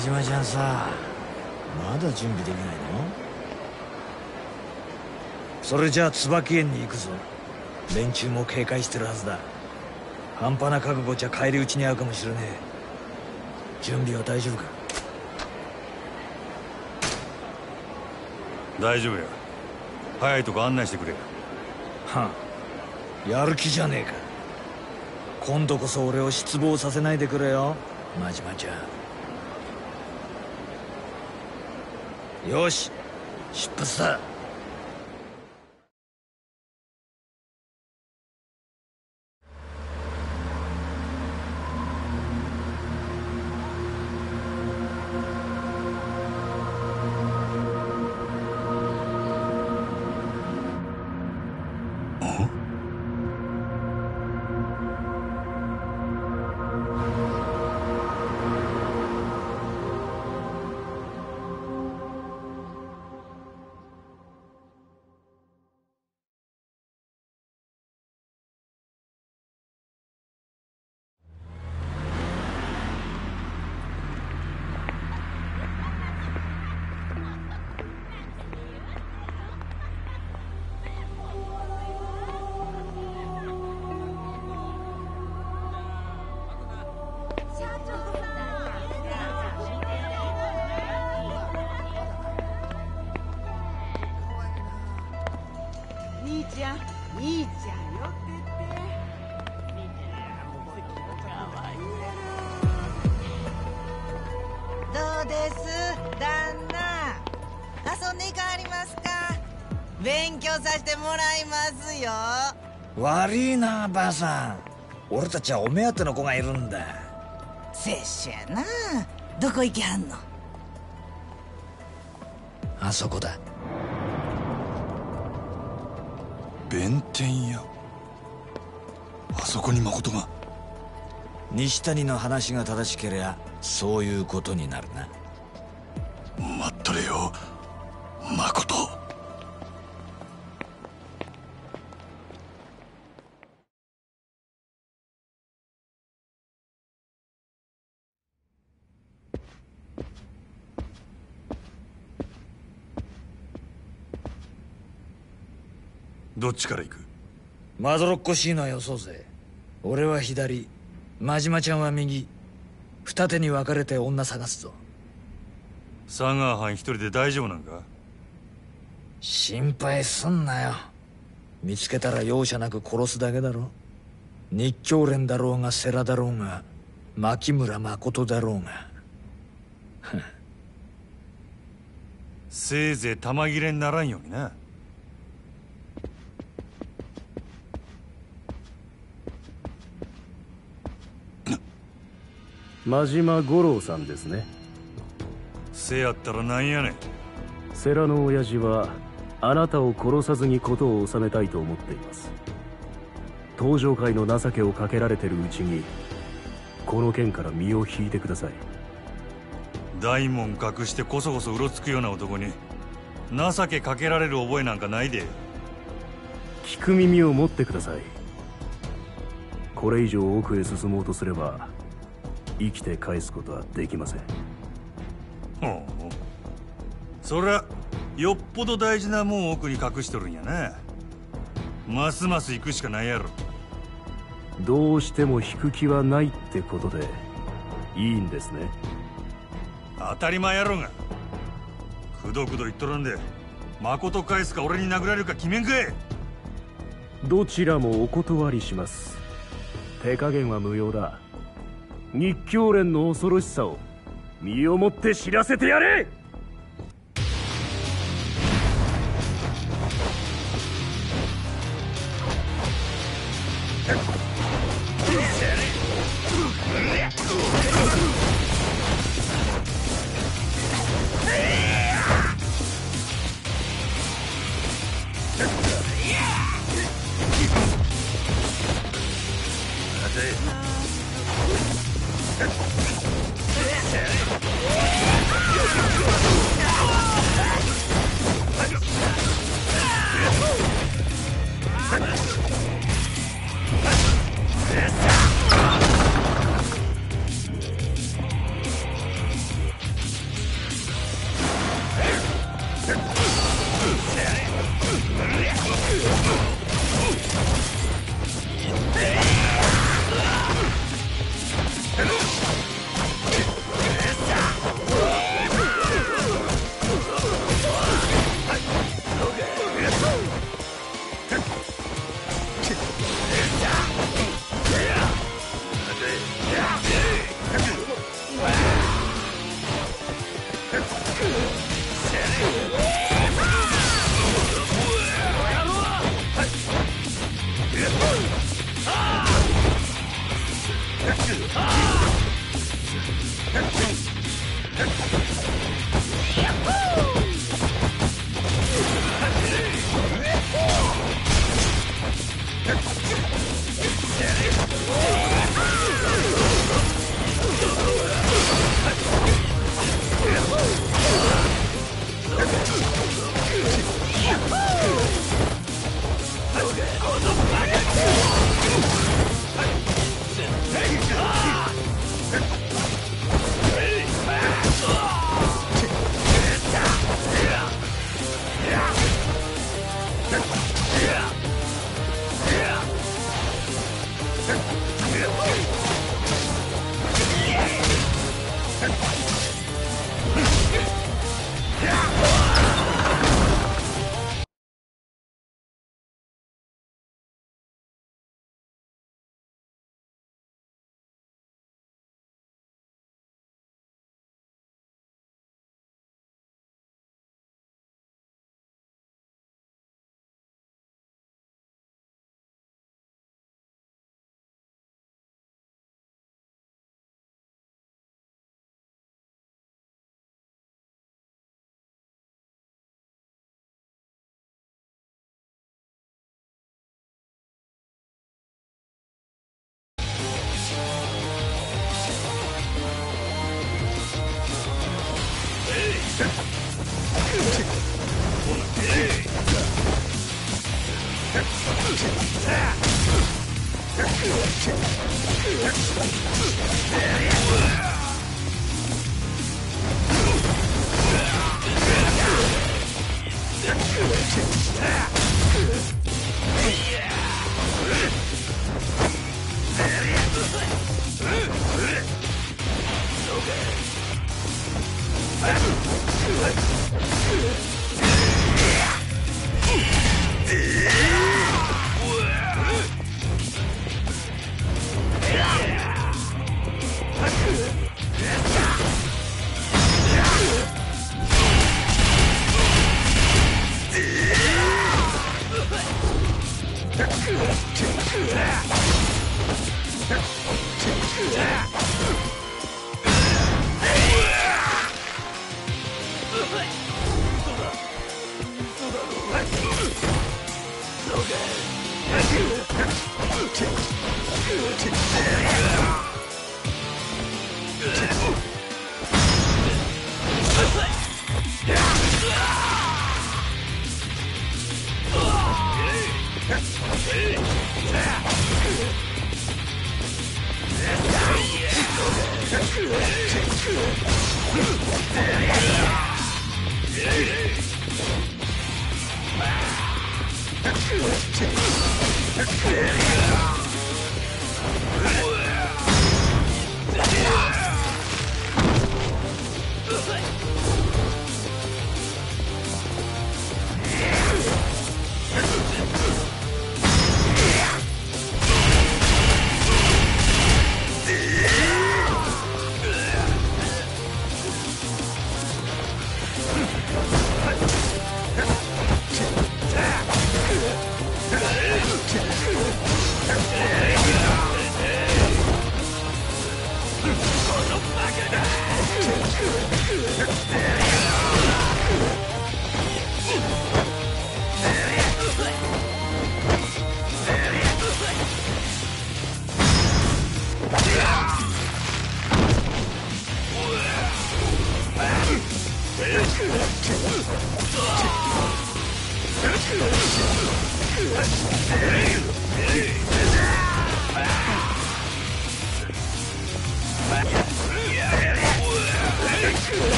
真島ちゃんさ、まだ準備できないの？それじゃあ椿園に行くぞ。連中も警戒してるはずだ。半端な覚悟じゃ返り討ちに遭うかもしれねえ。準備は大丈夫か？ 大丈夫や。早いとこ案内してくれ。 はあ、やる気じゃねえか。今度こそ俺を失望させないでくれよ、真島ちゃん。よし、出発だ。 兄ちゃん、兄ちゃん、よってって。どうです旦那、遊んでいかはりますか？勉強させてもらいますよ。 悪いな、ばあさん。俺たちはお目当ての子がいるんだ。 拙者やな。どこ行きはんの？ あそこだ。 弁天屋。あそこに誠が。 西谷の話が正しけりゃそういうことになるな。 待っとれよ、誠。どっちから行く？ まどろっこしいのはよそうぜ。俺は左、真島ちゃんは右。二手に分かれて女探すぞ。 佐川藩一人で大丈夫なんか？ 心配すんなよ。見つけたら容赦なく殺すだけだろ。日教連だろうが世良だろうが牧村誠だろうが。 せいぜい玉切れにならんようにな。 真島五郎さんですね。 せやったらなんやねん。 世良の親父はあなたを殺さずに事を収めたいと思っています。東上界の情けをかけられてるうちにこの件から身を引いてください。 大門隠してこそこそうろつくような男に情けかけられる覚えなんかないで。 聞く耳を持ってください。これ以上奥へ進もうとすれば生きて返すことはできません。 ほう、そりゃよっぽど大事なもん奥に隠しとるんやな。ますます行くしかないやろ。 どうしても引く気はないってことでいいんですね。 当たり前やろが。くどくど言っとらんで誠返すか俺に殴られるか決めんかい。 どちらもお断りします。手加減は無用だ。日教連の恐ろしさを身をもって知らせてやれ。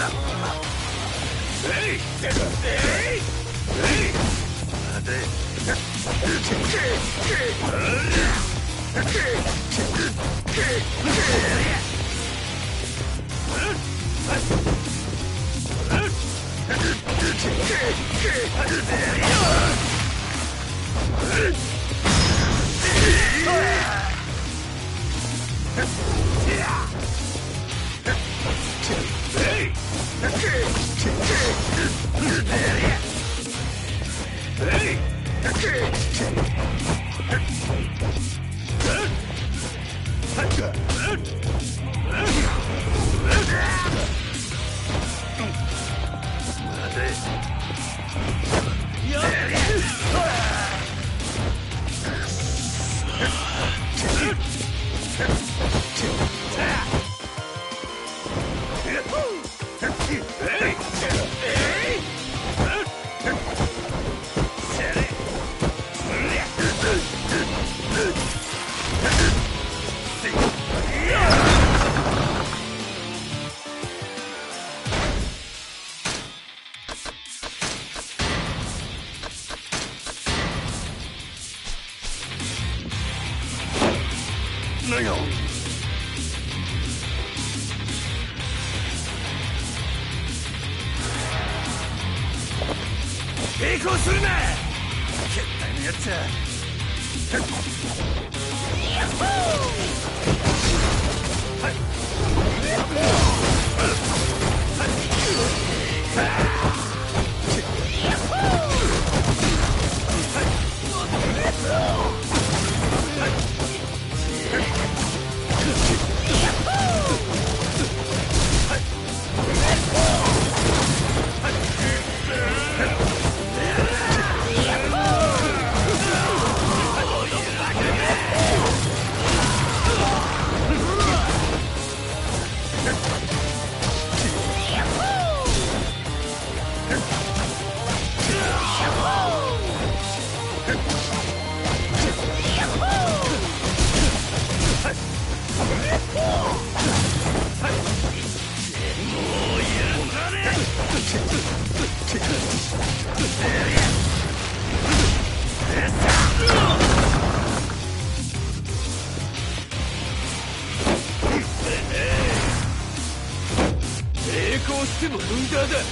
何よ。抵抗するな。決体のやつ抵抗しても無駄だ。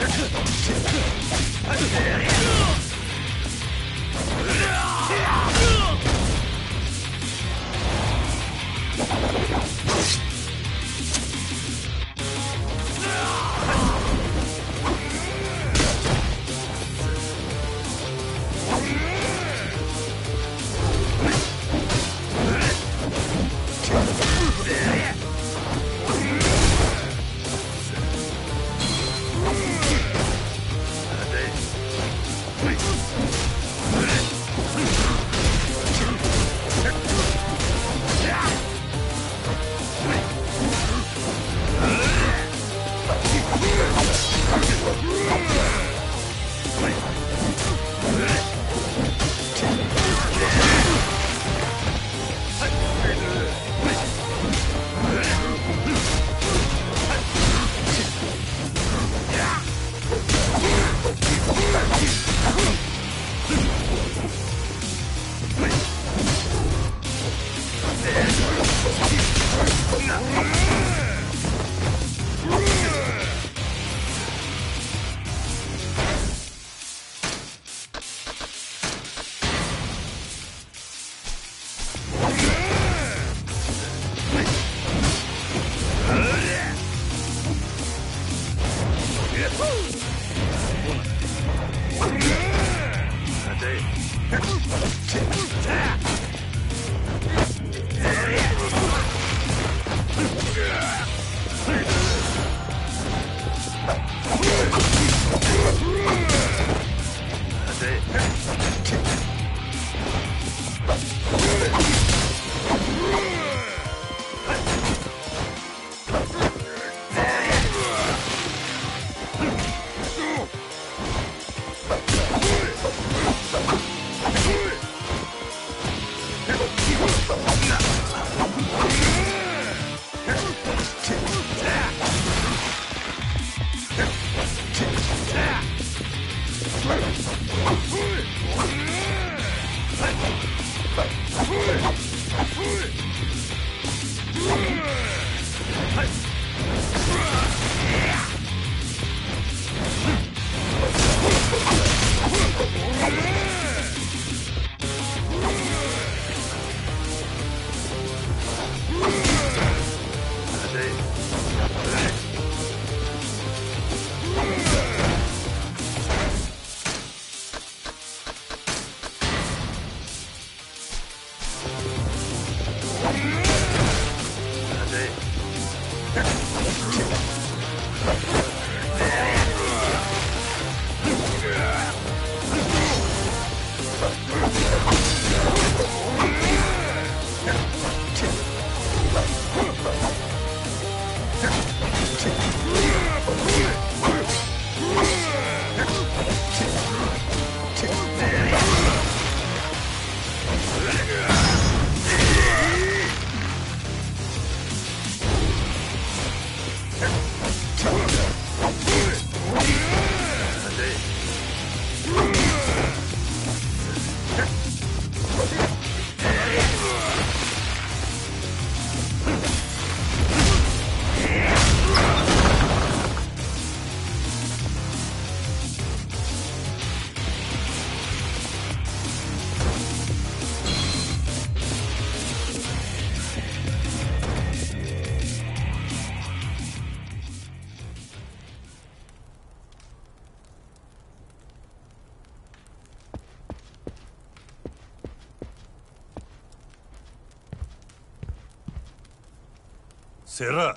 セラ、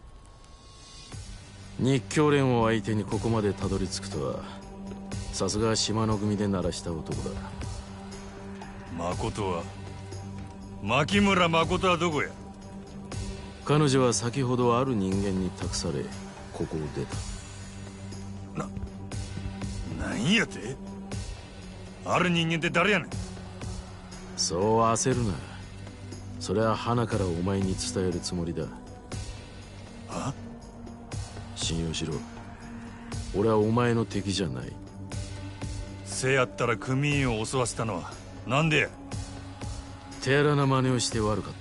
日教連を相手にここまでたどり着くとはさすが島の組で鳴らした男だ。 誠は牧村誠はどこや？ 彼女は先ほどある人間に託されここを出た。 なんやて？ある人間って誰やねん？ そう焦るな。それは花からお前に伝えるつもりだ。 は？ 信用しろ。俺はお前の敵じゃない。 せやったら組員を襲わせたのはなんでや？ 手荒な真似をして悪かった。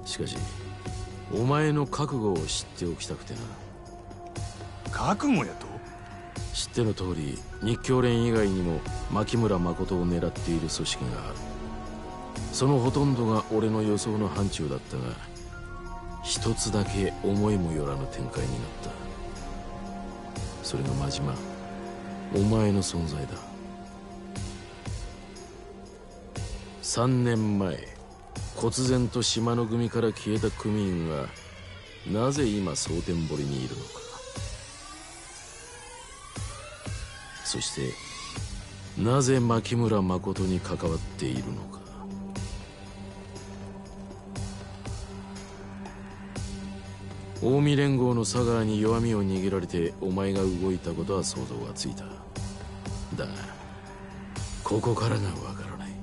しかしお前の覚悟を知っておきたくてな。 覚悟やと？ 知っての通り日教連以外にも牧村誠を狙っている組織がある。そのほとんどが俺の予想の範疇だったが、一つだけ思いもよらぬ展開になった。それが真島、お前の存在だ。3年前忽然と島の組から消えた組員がなぜ今蒼天堀にいるのか、そしてなぜ牧村誠に関わっているのか。近江連合の佐川に弱みを握られてお前が動いたことは想像がついた。だがここからがわからない。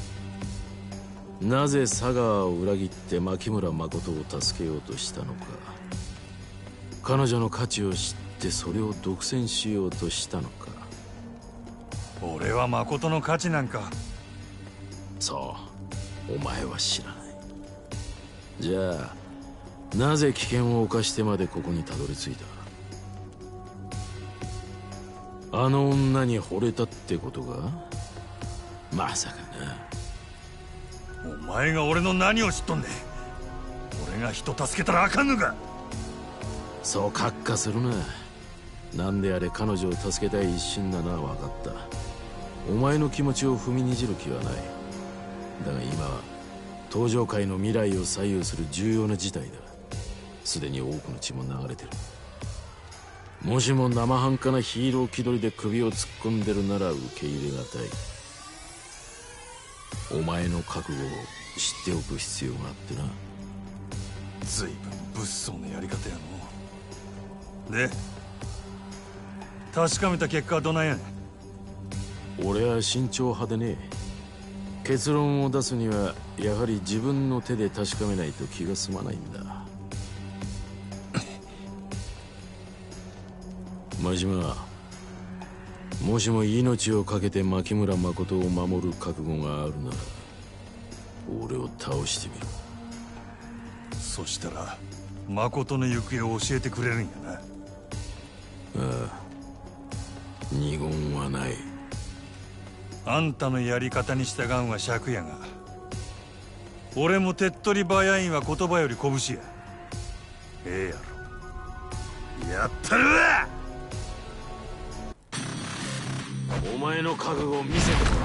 なぜ佐川を裏切って牧村誠を助けようとしたのか。彼女の価値を知ってそれを独占しようとしたのか。 俺は誠の価値なんか。 そう、お前は知らない。じゃあなぜ危険を冒してまでここにたどり着いた。あの女に惚れたってことか。まさかな。 お前が俺の何を知っとんねん。俺が人助けたらあかんのか。 そうカッカするな。なんであれ彼女を助けたい一心なのは分かった。お前の気持ちを踏みにじる気はない。だが今は東上界の未来を左右する重要な事態だ。すでに多くの血も流れてる。もしも生半可なヒーロー気取りで首を突っ込んでるなら受け入れがたい。お前の覚悟を知っておく必要があってな。 随分物騒なやり方やの。で確かめた結果はどないやねん。 俺は慎重派でね。結論を出すにはやはり自分の手で確かめないと気が済まないんだ。真島、もしも命を懸けて牧村誠を守る覚悟があるなら俺を倒してみろ。 そしたら誠の行方を教えてくれるんやな。 ああ、二言はない。 あんたのやり方に従うんは尺やが、俺も手っ取り早いんは言葉より拳や。ええやろ。やったるわ。 お前の覚悟を見せてもらおう。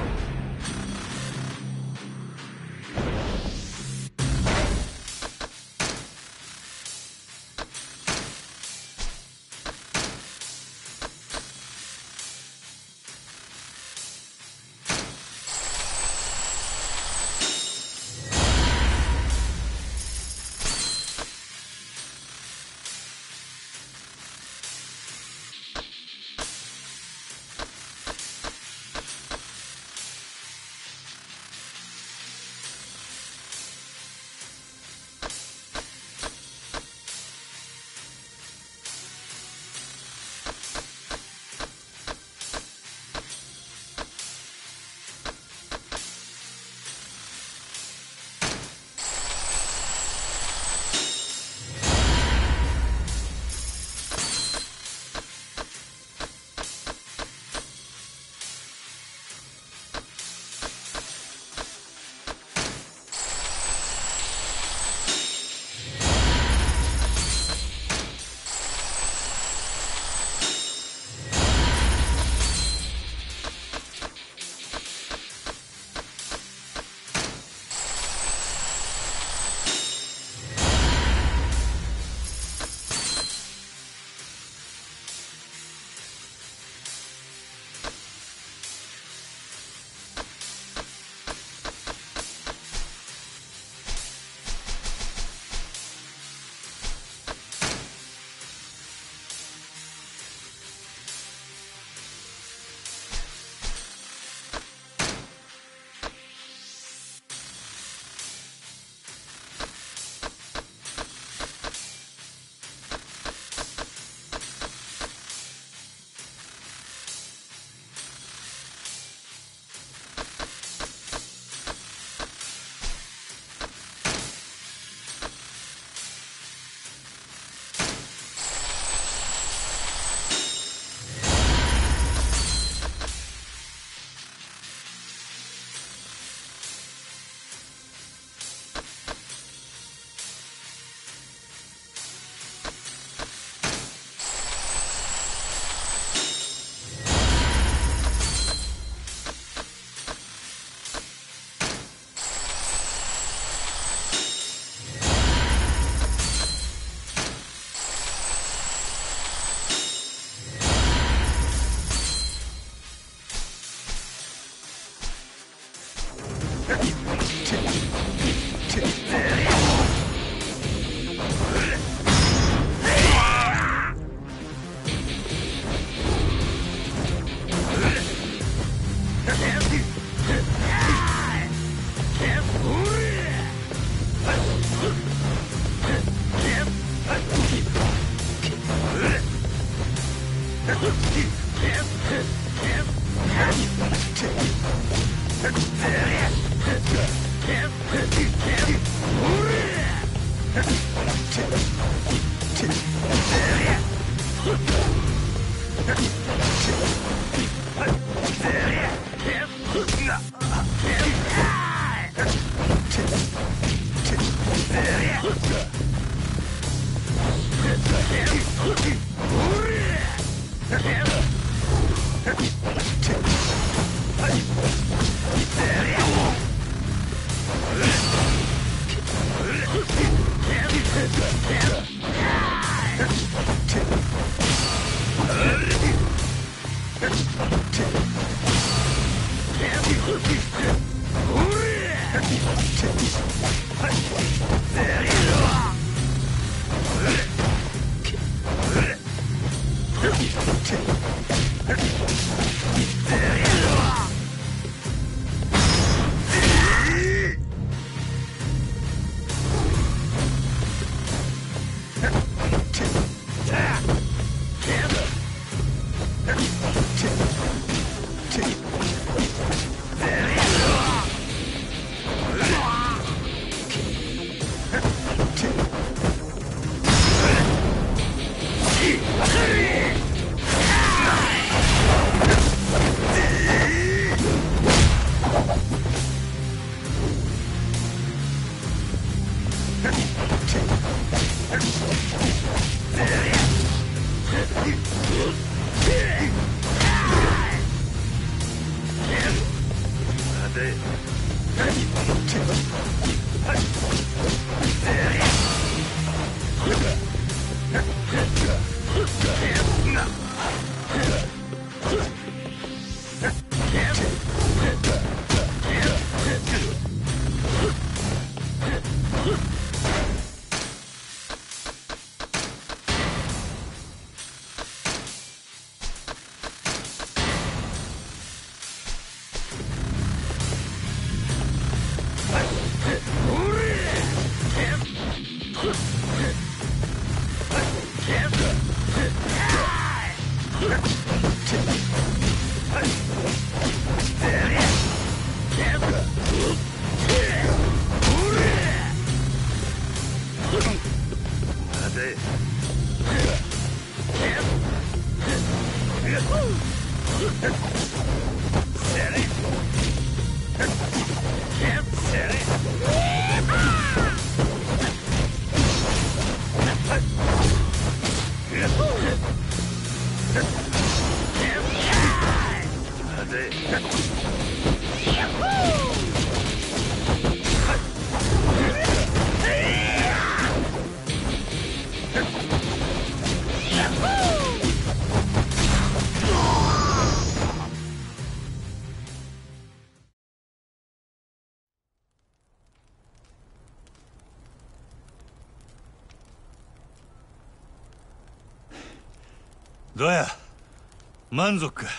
どうや満足か。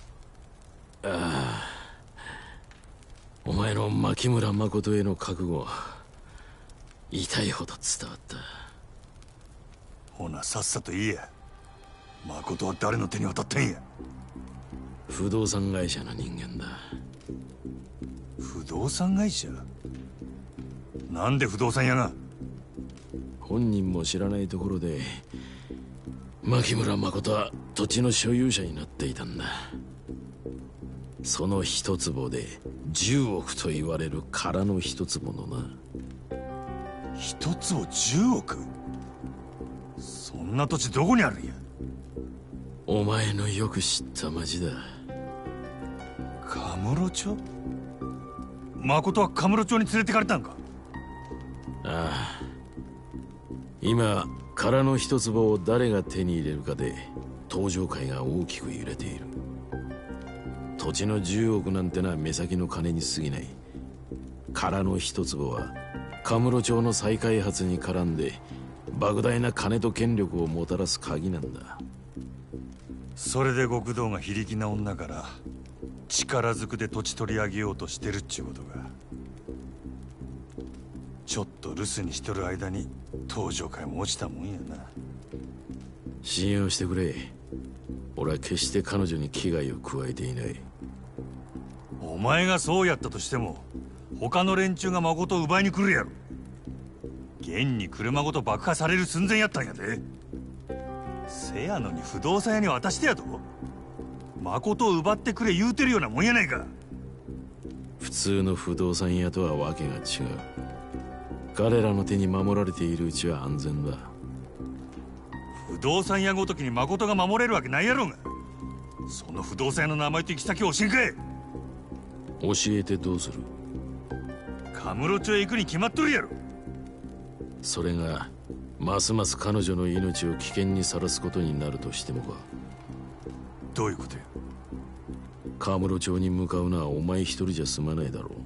ああ、お前の牧村誠への覚悟、痛いほど伝わった。 ほなさっさと言えや。誠は誰の手に渡ってんや。 不動産会社の人間だ。 不動産会社？なんで不動産屋が？ 本人も知らないところで牧村誠は土地の所有者になっていたんだ。その一坪で10億と言われる空の一坪のな。 一坪10億？そんな土地どこにあるんや？ お前のよく知った町だ。 カムロ町？誠はカムロ町に連れてかれたんか？ ああ、今空の一坪を誰が手に入れるかで東上界が大きく揺れている。土地の10億なんてのは目先の金に過ぎない。空の一坪はカムロ町の再開発に絡んで莫大な金と権力をもたらす鍵なんだ。 それで極道が非力な女から力ずくで土地取り上げようとしてるっちゅうことが。ちょっと留守にしとる間に東上界も落ちたもんやな。 信用してくれ。 俺は決して彼女に危害を加えていない。 お前がそうやったとしても他の連中が誠を奪いに来るやろ。現に車ごと爆破される寸前やったんやで。せやのに不動産屋に渡してやと誠を奪ってくれ言うてるようなもんやないか。 普通の不動産屋とはわけが違う。彼らの手に守られているうちは安全だ。 不動産屋ごときに誠が守れるわけないやろうが。その不動産屋の名前と行き先を教えんかい。 教えてどうする？ カムロ町へ行くに決まっとるやろ。 それがますます彼女の命を危険にさらすことになるとしてもか。 どういうことや。 カムロ町に向かうのはお前一人じゃ済まないだろう。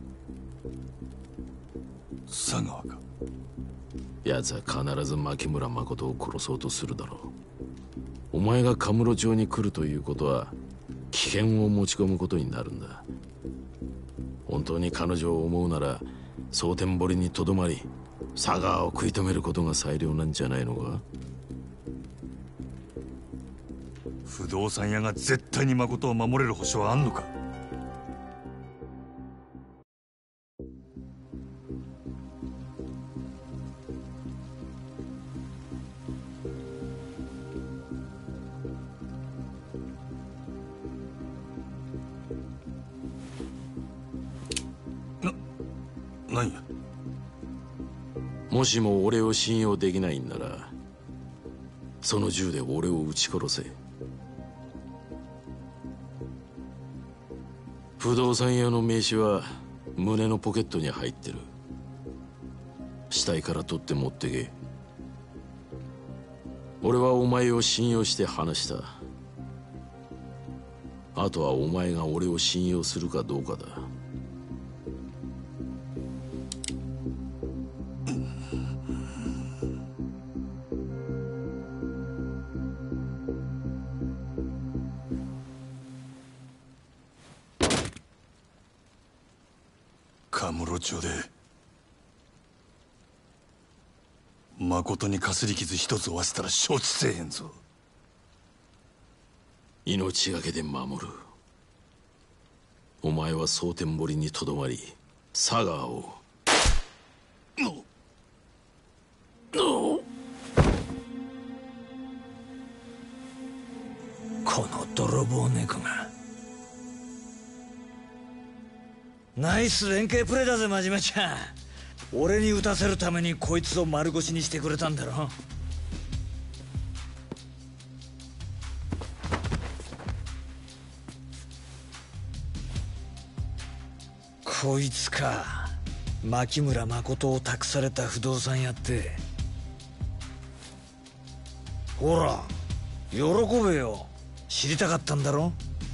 佐川か。 奴は必ず牧村誠を殺そうとするだろう。お前がカムロ町に来るということは危険を持ち込むことになるんだ。本当に彼女を思うなら蒼天堀にとどまり佐川を食い止めることが最良なんじゃないのか。 不動産屋が絶対に誠を守れる保証はあんのか。何や。 もしも俺を信用できないんならその銃で俺を撃ち殺せ。不動産屋の名刺は胸のポケットに入ってる。死体から取って持ってけ。俺はお前を信用して話した。あとはお前が俺を信用するかどうかだ。 カムロ町で誠にかすり傷一つ負わせたら承知せえへんぞ。 命がけで守る。お前は蒼天堀にとどまり佐川を。 この泥棒猫が。ナイス連携プレーだぜ真島ちゃん。俺に撃たせるためにこいつを丸腰にしてくれたんだろ。こいつか。牧村誠を託された不動産屋って。ほら喜べよ。知りたかったんだろ。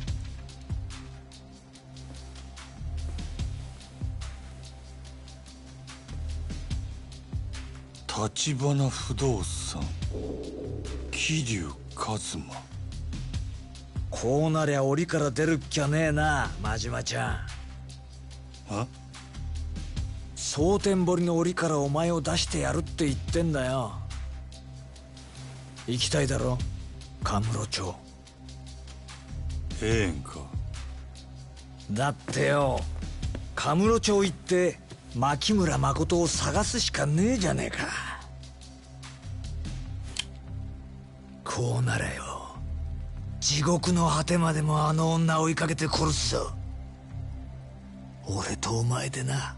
橘不動産桐生一馬。 こうなりゃ檻から出るっきゃねえな真島ちゃん。 あ？ 蒼天堀の檻からお前を出してやるって言ってんだよ。行きたいだろカムロ町。 ええんか。 だってよカムロ町行って牧村誠を探すしかねえじゃねえか。こうならよ地獄の果てまでもあの女追いかけて殺すぞ。俺とお前でな。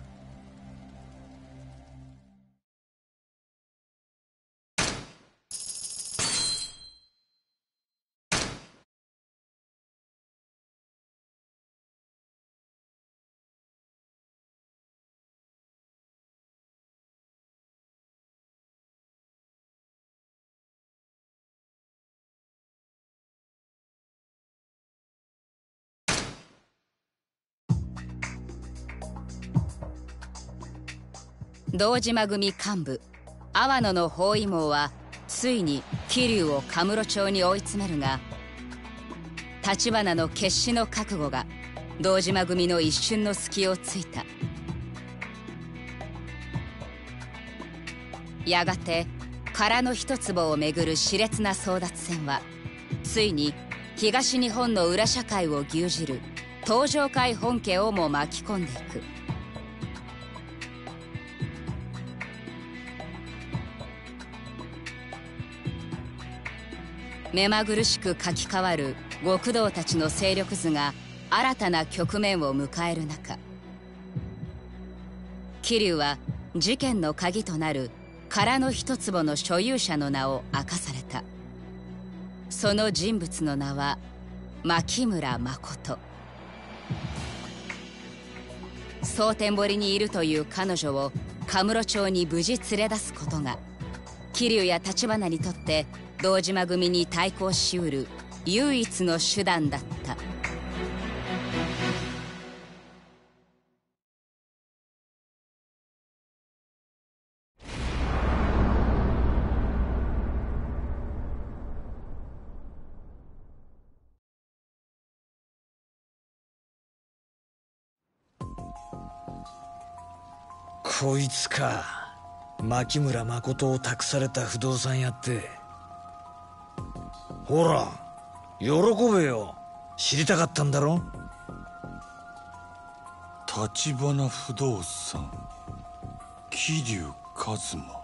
堂島組幹部阿波野の包囲網はついに桐生をカムロ町に追い詰めるが、橘の決死の覚悟が堂島組の一瞬の隙をついた。やがて殻の一坪をめぐる熾烈な争奪戦はついに東日本の裏社会を牛耳る東上会本家をも巻き込んでいく。目まぐるしく書き換わる極道たちの勢力図が新たな局面を迎える中、桐生は事件の鍵となる殻の一坪の所有者の名を明かされた。その人物の名は牧村誠。蒼天堀にいるという彼女をカムロ町に無事連れ出すことが桐生や橘にとって堂島組に対抗しうる唯一の手段だった。 こいつか。牧村誠を託された不動産屋って。ほら喜べよ。知りたかったんだろ。 橘不動産、桐生一馬。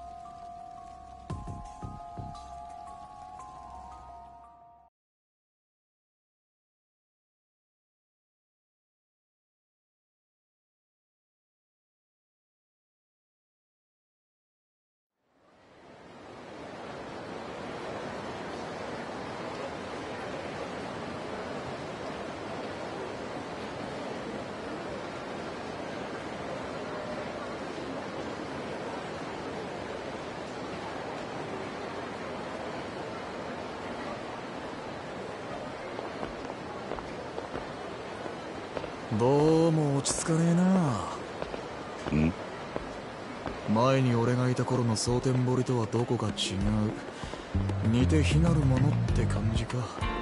どうも落ち着かねえな。 ん？ 前に俺がいた頃の蒼天堀とはどこか違う。似て非なるものって感じか。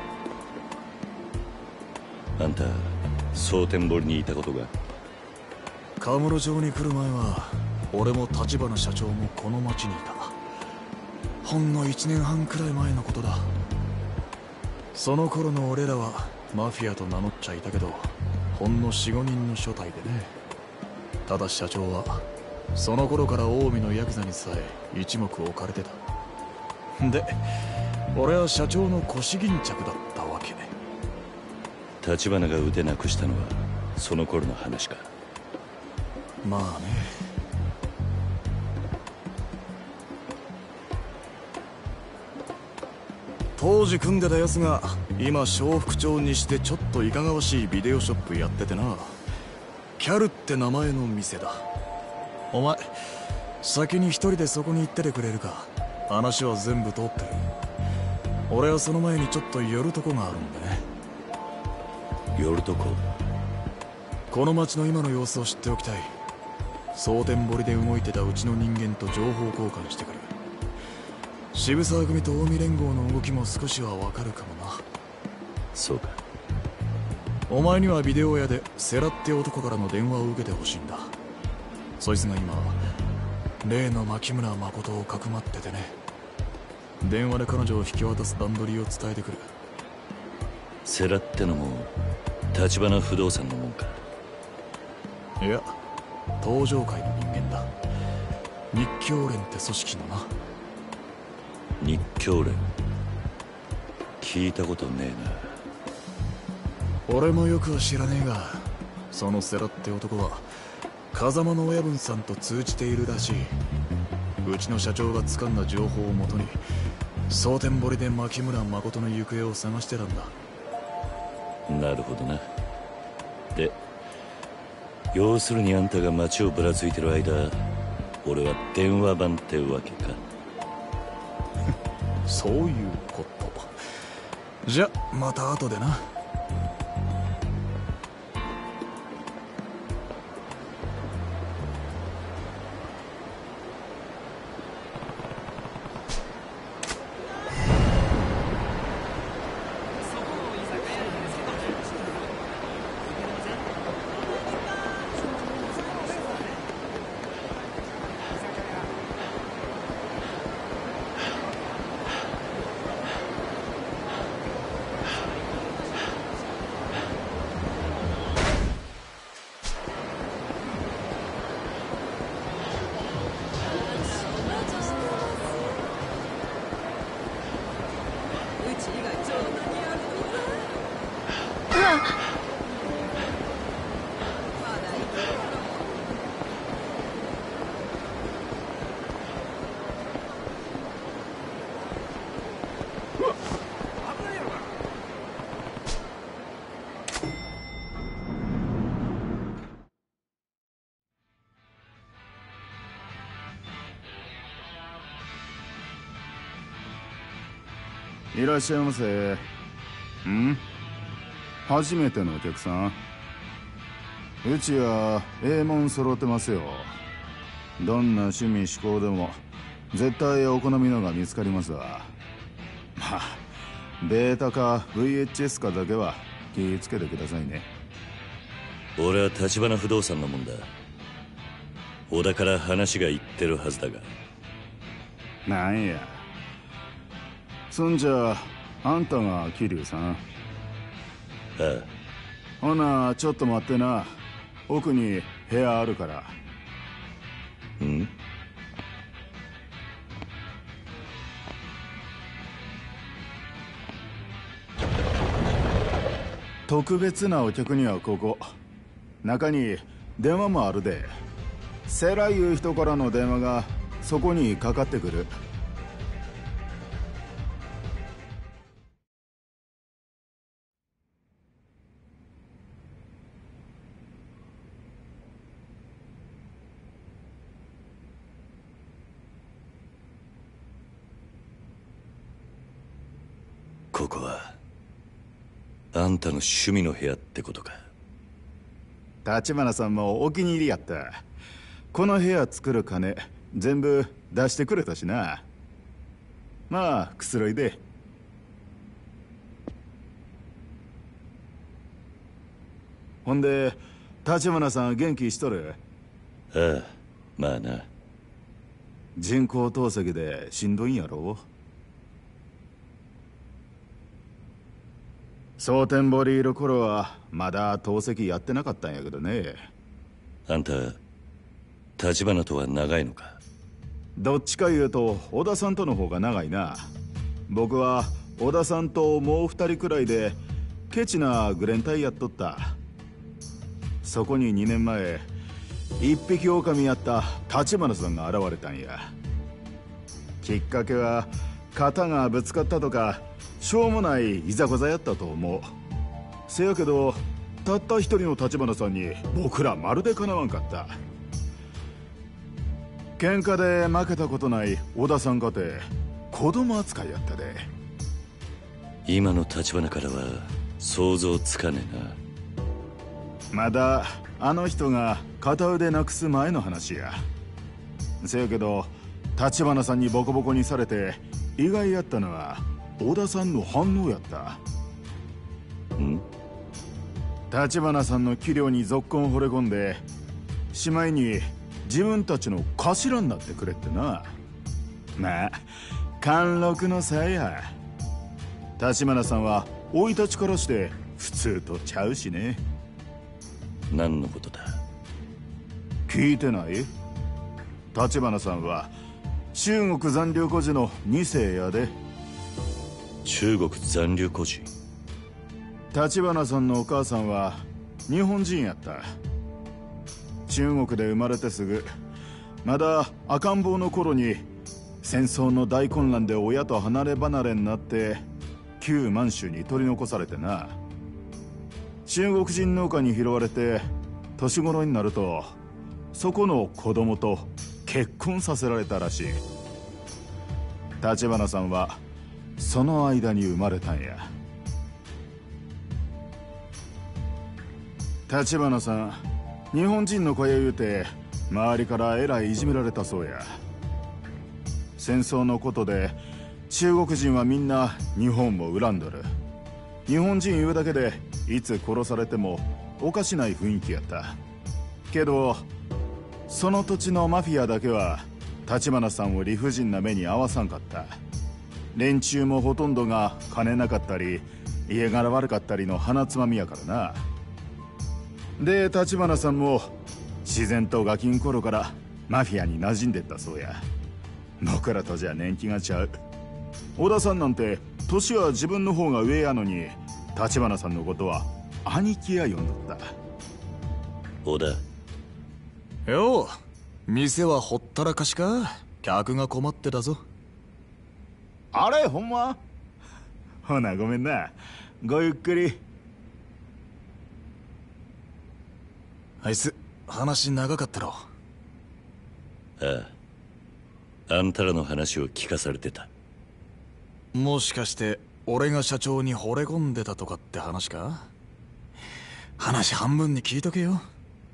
あんた蒼天堀にいたことが？ カムロ町に来る前は俺も橘社長もこの町にいた。ほんの1年半くらい前のことだ。その頃の俺らはマフィアと名乗っちゃいたけど、ほんの 4,5 人の所帯でね。ただ社長はその頃から近江のヤクザにさえ一目置かれてた。で俺は社長の腰巾着だったわけ。 橘が腕なくしたのはその頃の話か。 まあね。当時組んでたやつが今小副長にしてちょっといかがわしいビデオショップやっててな。キャルって名前の店だ。お前先に一人でそこに行っててくれるか。話は全部通ってる。俺はその前にちょっと寄るとこがあるんでね。 寄るとこ？ この町の今の様子を知っておきたい。蒼天堀で動いてたうちの人間と情報交換してくる。渋沢組と近江連合の動きも少しはわかるかもな。 そうか。 お前にはビデオ屋でセラって男からの電話を受けてほしいんだ。そいつが今例の牧村誠をかくまっててね。電話で彼女を引き渡す段取りを伝えてくる。 セラってのも橘不動産のもんか？ いや東上会の人間だ。日教連って組織のな。 日教連？聞いたことねえな。俺もよくは知らねえが、そのセラって男は風間の親分さんと通じているらしい。うちの社長が掴んだ情報をもとに蒼天堀で牧村誠の行方を探してたんだ。 なるほどな。で要するにあんたが街をぶらついてる間、俺は電話番ってわけか。 そういうこと。じゃまた後でな。 いらっしゃいませ。初めてのお客さん？うちはええもん揃ってますよ。どんな趣味嗜好でも絶対お好みのが見つかりますわ。まあベータか VHS かだけは気ぃつけてくださいね。 俺は橘不動産のもんだ。小田から話が行ってるはずだが。 なんや、そんじゃあんたが桐生さん？ ああ。 ほなちょっと待ってな。奥に部屋あるから。 ん？ 特別なお客にはここ。中に電話もあるで。セラいう人からの電話がそこにかかってくる。 ここはあんたの趣味の部屋ってことか。 橘さんもお気に入りやった。この部屋作る金全部出してくれたしな。まあくつろいで。ほんで橘さん元気しとる？ ああ、まあな。 人工透析でしんどいんやろ？蒼天堀いる頃はまだ透析やってなかったんやけどね。 あんた橘とは長いのか？ どっちか言うと小田さんとの方が長いな。僕は小田さんともう二人くらいでケチなグレン隊やっとった。そこに2年前一匹狼やった橘さんが現れたんや。きっかけは肩がぶつかったとかしょうもないいざこざやったと思う。せやけどたった一人の橘さんに僕らまるでかなわんかった。喧嘩で負けたことない小田さんかて子供扱いやったで。 今の橘からは想像つかねえな。 まだあの人が片腕なくす前の話や。せやけど橘さんにボコボコにされて意外やったのは小田さんの反応やった。橘さんの器量にぞっこん惚れ込んでしまいに自分たちの頭になってくれってな。まあ貫禄の差や。橘さんは生い立ちからして普通とちゃうしね。 何のことだ？ 聞いてない？橘さんは中国残留孤児の2世やで。 中国残留孤児？ 橘さんのお母さんは日本人やった。中国で生まれてすぐまだ赤ん坊の頃に戦争の大混乱で親と離れ離れになって旧満州に取り残されてな。中国人農家に拾われて年頃になるとそこの子供と結婚させられたらしい。橘さんはその間に生まれたんや。橘さん日本人の子や言うて周りからえらいいじめられたそうや。戦争のことで中国人はみんな日本も恨んどる。日本人言うだけでいつ殺されてもおかしない雰囲気やった。けどその土地のマフィアだけは橘さんを理不尽な目に遭わさんかった。連中もほとんどが金なかったり家柄悪かったりの鼻つまみやからな。で橘さんも自然とガキン頃からマフィアに馴染んでったそうや。僕らとじゃ年季がちゃう。小田さんなんて年は自分の方が上やのに橘さんのことは兄貴や呼んどった。 小田。 よう、店はほったらかしか？客が困ってたぞ。 あれ、ほんま？ほな、ごめんな。ごゆっくり。 あいつ、話長かったろ。 ああ。あんたらの話を聞かされてた。 もしかして、俺が社長に惚れ込んでたとかって話か？話半分に聞いとけよ。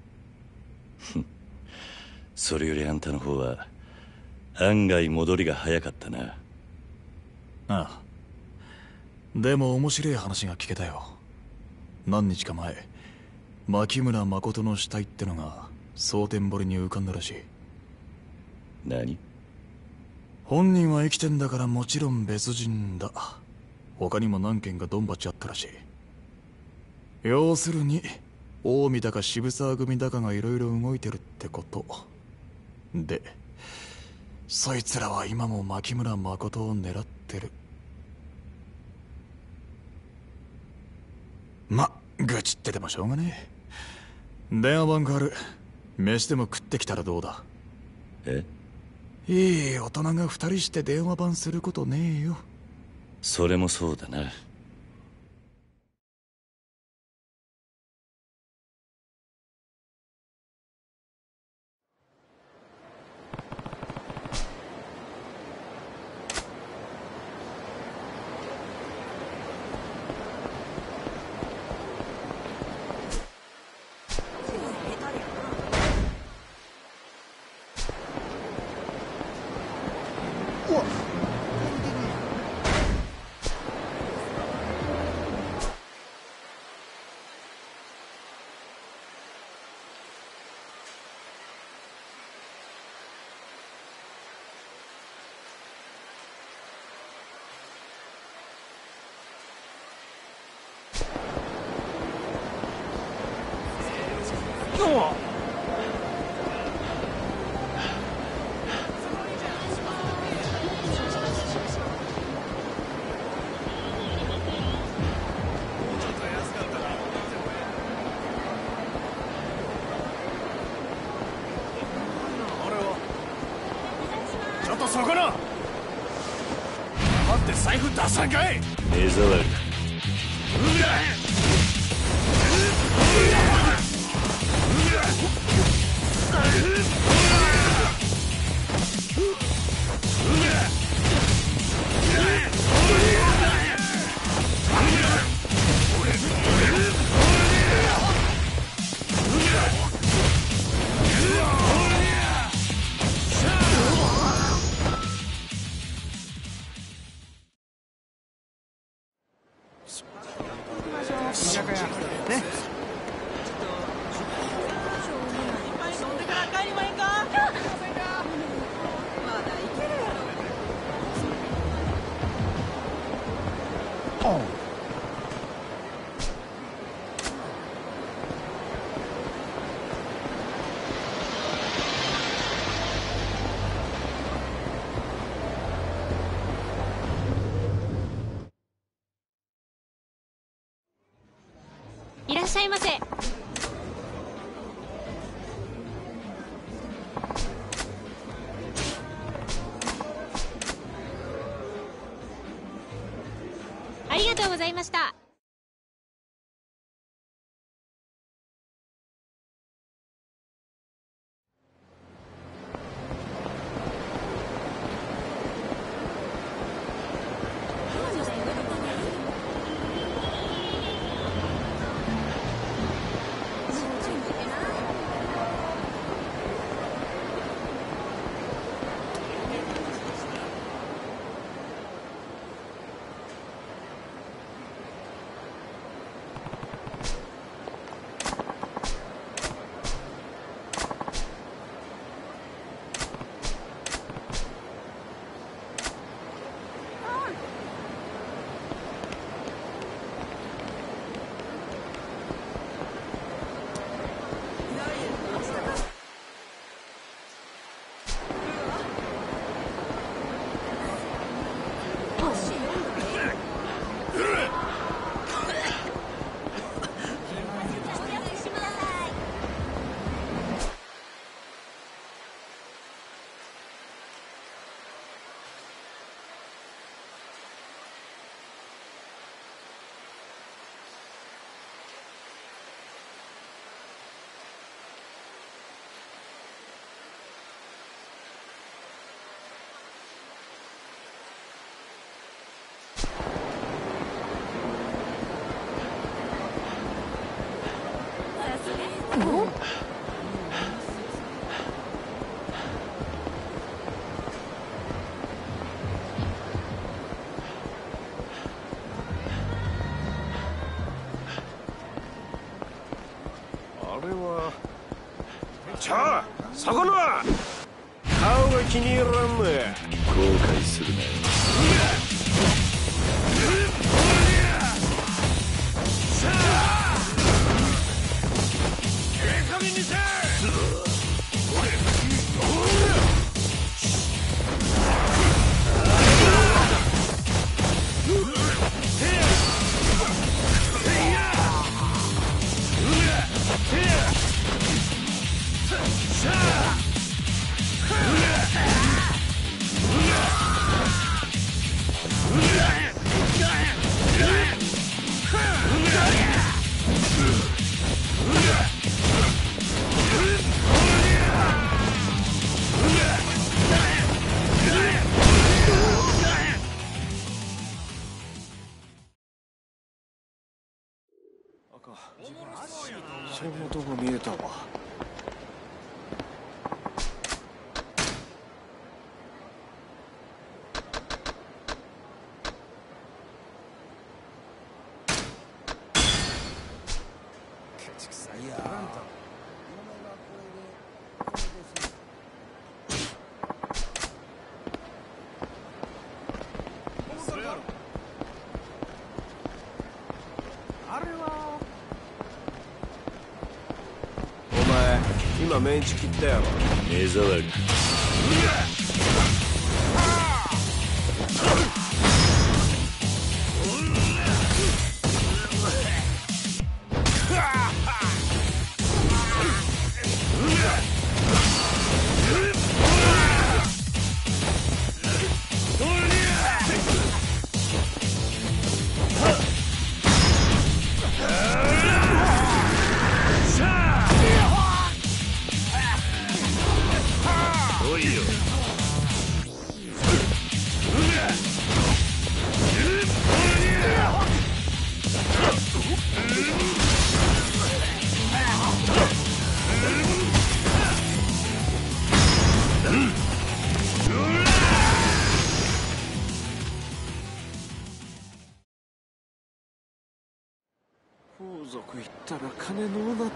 それよりあんたの方は案外戻りが早かったな。 ああ。でも面白い話が聞けたよ。何日か前、牧村誠の死体ってのが蒼天堀に浮かんだらしい。 何？ 本人は生きてんだからもちろん別人だ。他にも何件かドンバチあったらしい。要するに近江だか渋沢組だかがいろいろ動いてるってことで、そいつらは今も牧村誠を狙ってる。ま、愚痴っててもしょうがねえ。電話番号ある。飯でも食ってきたらどうだ？ え？ いい大人が二人して電話番することねえよ。 それもそうだな。 ちょっとそこの待って、財布出さんかい。 目障り。 いらっしゃいませ。ありがとうございました。 れはちょそこの顔が気に入らんね。 後悔するなよ。 そんなとこ見えたわ。今メンチ切ったやろ。 目障り。 風俗行ったら金のうなって。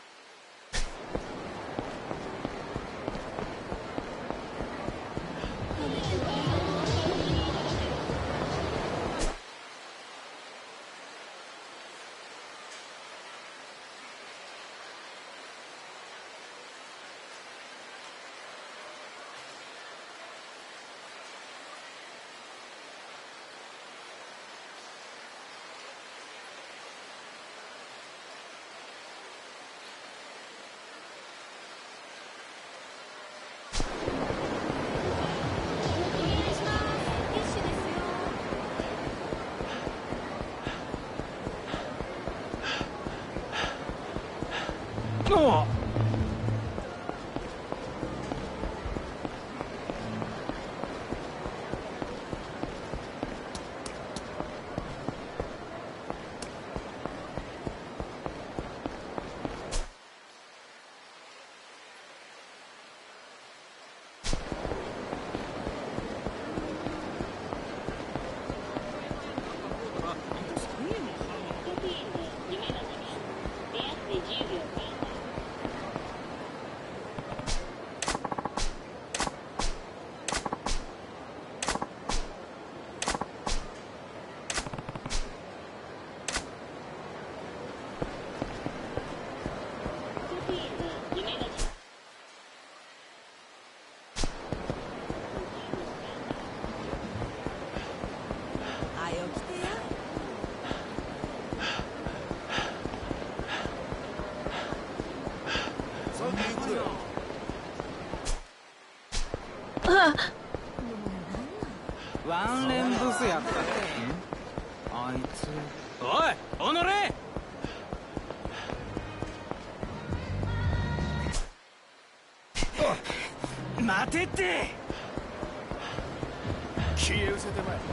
ワンレンブスやったってあいつ。おいおのれ。待てって。 消え失せてまえ。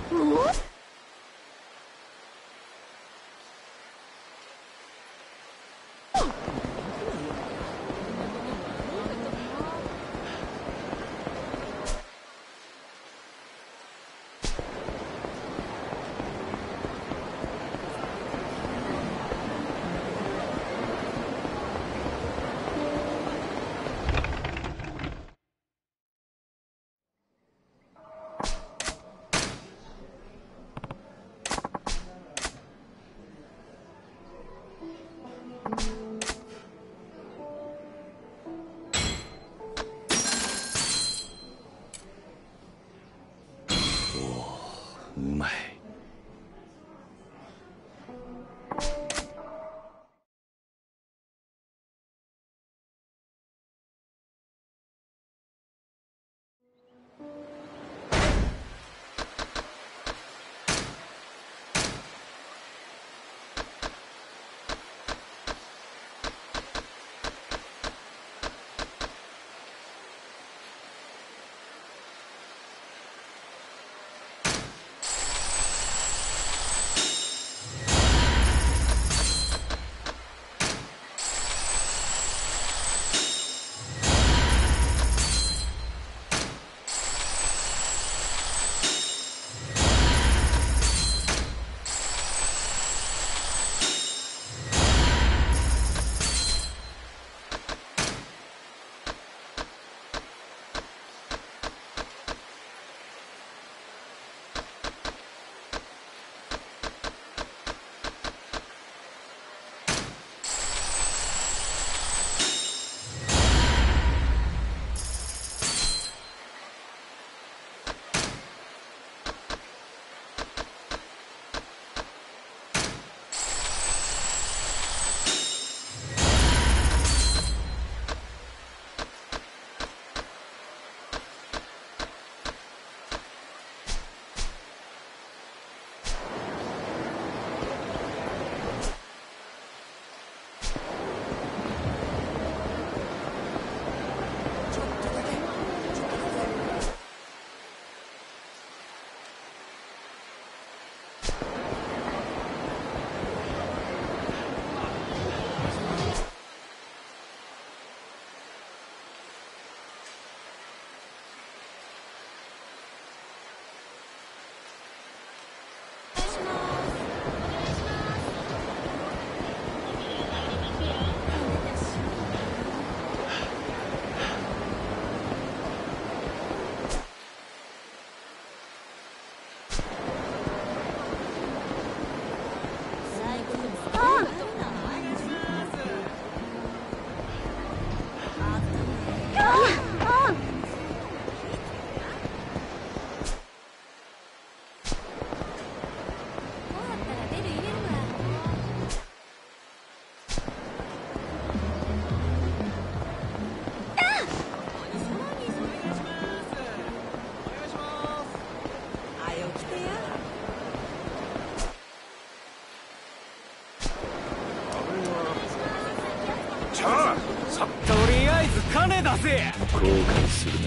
とりあえず金出せ。 後悔するね。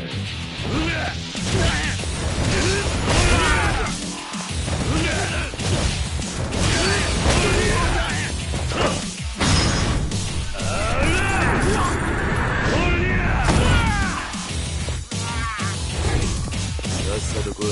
さっさと来い。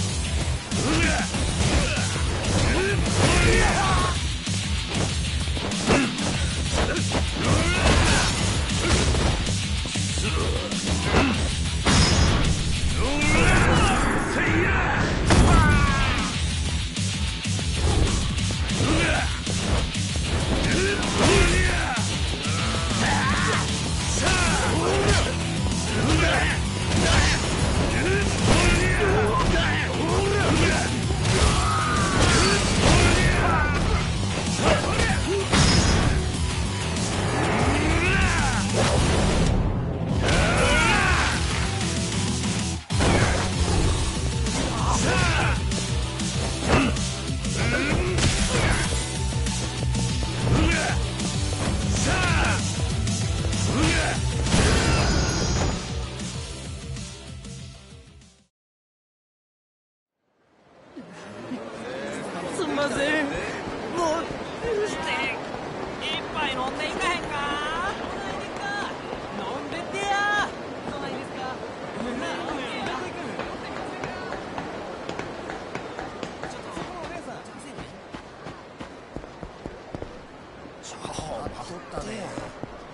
すんません。もう許して。一杯飲んでいかへんか。飲んでってや。どないですか。どこ行く。ちょっとそこのお姉さん。 取ったね。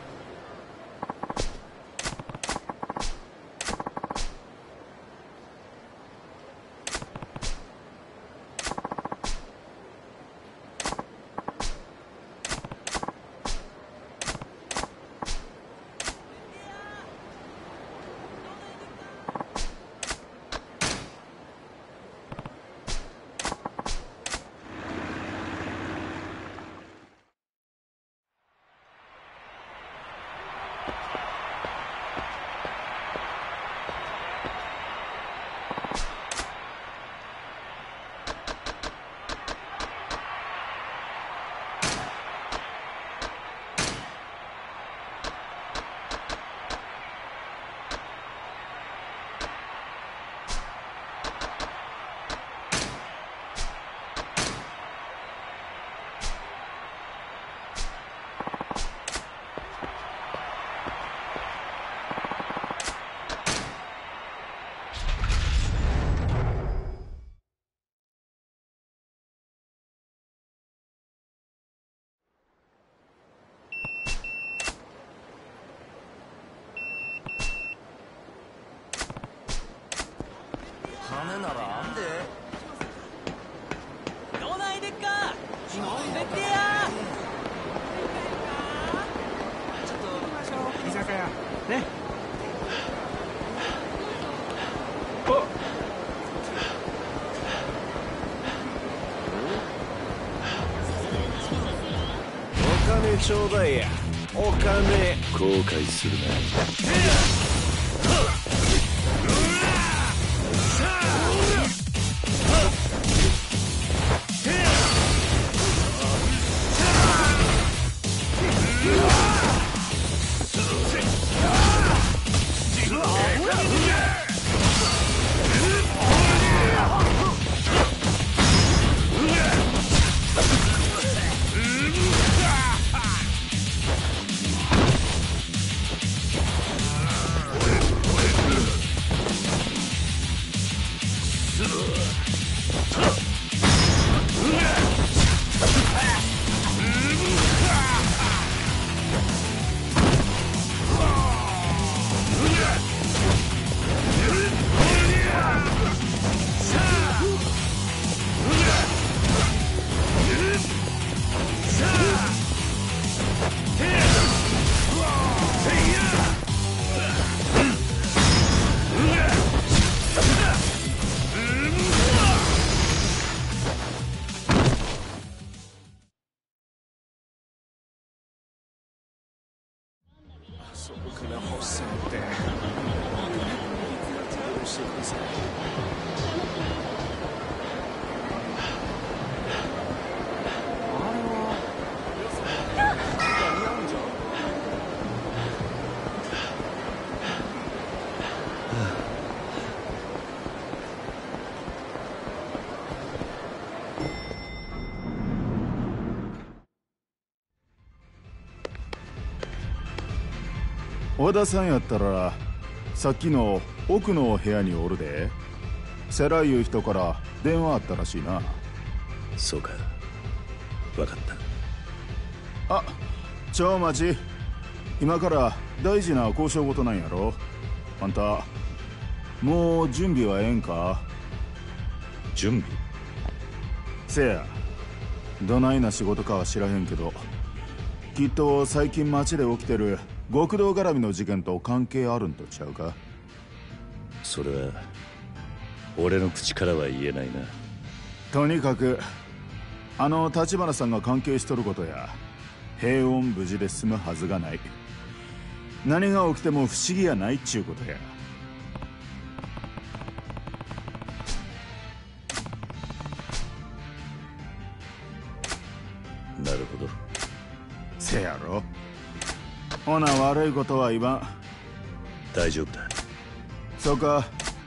金ならあんで。どないでっか。飲んでってや。ちょっと行きましょう。居酒屋ね。お金ちょうだいや。お金。 後悔するな。 そこから干せって許してください。 和田さんやったらさっきの奥の部屋におるで。セラいう人から電話あったらしいな。 そうか、分かった。 あ、ちょ待ち。今から大事な交渉事なんやろ。あんたもう準備はええんか？ 準備？ せや、どないな仕事かは知らへんけど、きっと最近街で起きてる極道絡みの事件と関係あるんとちゃうか？ それは俺の口からは言えないな。 とにかくあの立花さんが関係しとることや、平穏無事で済むはずがない。何が起きても不思議やないっちゅうことや。 なるほど。 せやろ。ほな悪いことは言わん。 大丈夫だ。 そうか。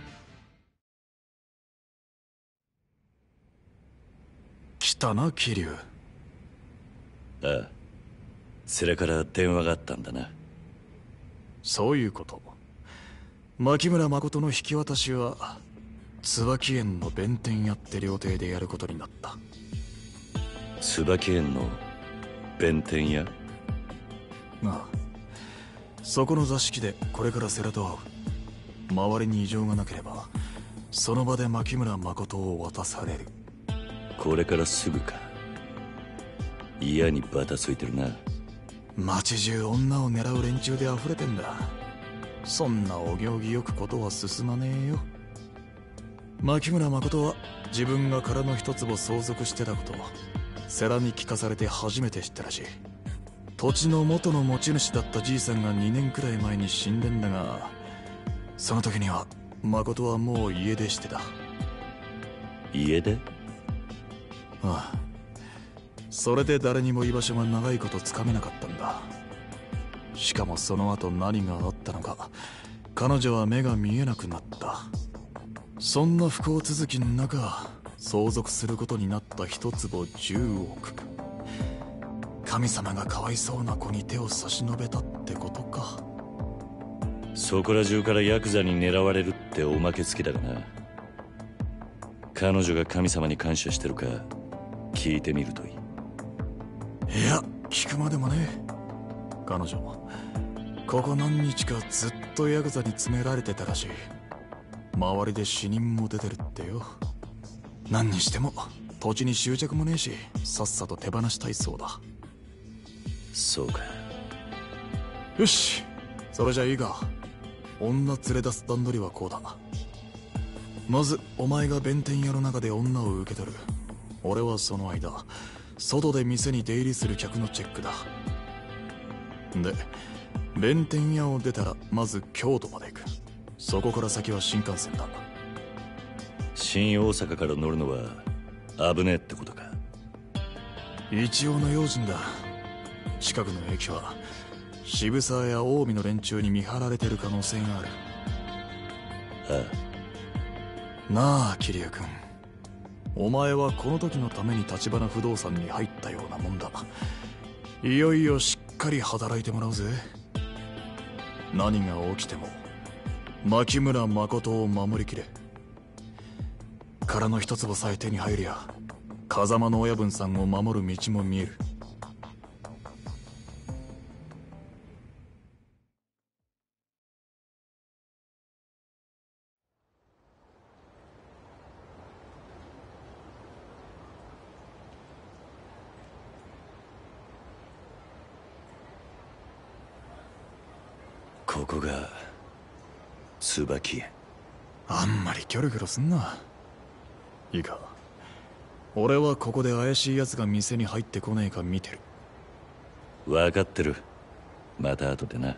来たな桐生。 ああ、世良から電話があったんだな。 そういうこと。牧村誠の引き渡しは椿園の弁天屋って料亭でやることになった。 椿園の弁天屋？ ああ、そこの座敷でこれから世良と会う。周りに異常がなければその場で牧村誠を渡される。 これからすぐか。嫌にバタついてるな。 街中女を狙う連中で溢れてんだ。そんなお行儀よくことは進まねえよ。牧村誠は自分が殻の一坪相続してたことを世良に聞かされて初めて知ったらしい。土地の元の持ち主だったじいさんが2年くらい前に死んでんだが、その時には誠はもう家出してた。 家出？ ああ、それで誰にも居場所が長いことつかめなかったんだ。しかもその後何があったのか彼女は目が見えなくなった。そんな不幸続きの中相続することになった一坪10億。神様がかわいそうな子に手を差し伸べたってことか。 そこら中からヤクザに狙われるっておまけつきだがな。彼女が神様に感謝してるか聞いてみるといい。 いや、聞くまでもね。彼女ここ何日かずっとヤクザに詰められてたらしい。周りで死人も出てるってよ。何にしても土地に執着もねえし、さっさと手放したいそうだ。 そうか。 よし、それじゃいいか。女連れ出す段取りはこうだ。まずお前が弁天屋の中で女を受け取る。俺はその間外で店に出入りする客のチェックだ。で弁天屋を出たらまず京都まで行く。そこから先は新幹線だ。 新大阪から乗るのは危ねえってことか。 一応の用心だ。近くの駅は渋沢や近江の連中に見張られてる可能性がある。 ああなあ桐生君、お前はこの時のために橘不動産に入ったようなもんだ。いよいよしっかり働いてもらうぜ。何が起きても牧村誠を守りきれ。殻の一坪さえ手に入りゃ風間の親分さんを守る道も見える。 ここが椿園。 あんまりキョロキョロすんな。いいか、俺はここで怪しい奴が店に入ってこねえか見てる。 分かってる。また後でな。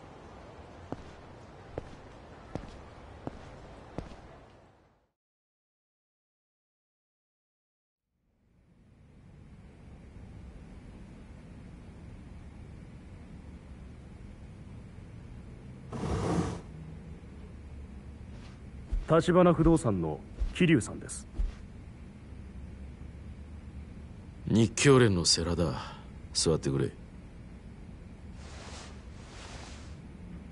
橘不動産の桐生さんです。 日教連の世良だ。座ってくれ。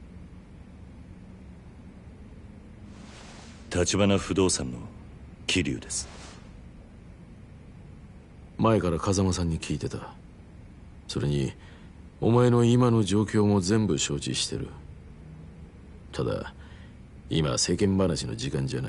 橘不動産の桐生です。 前から風間さんに聞いてた。それにお前の今の状況も全部承知してる。ただ今世間話の時間じゃない。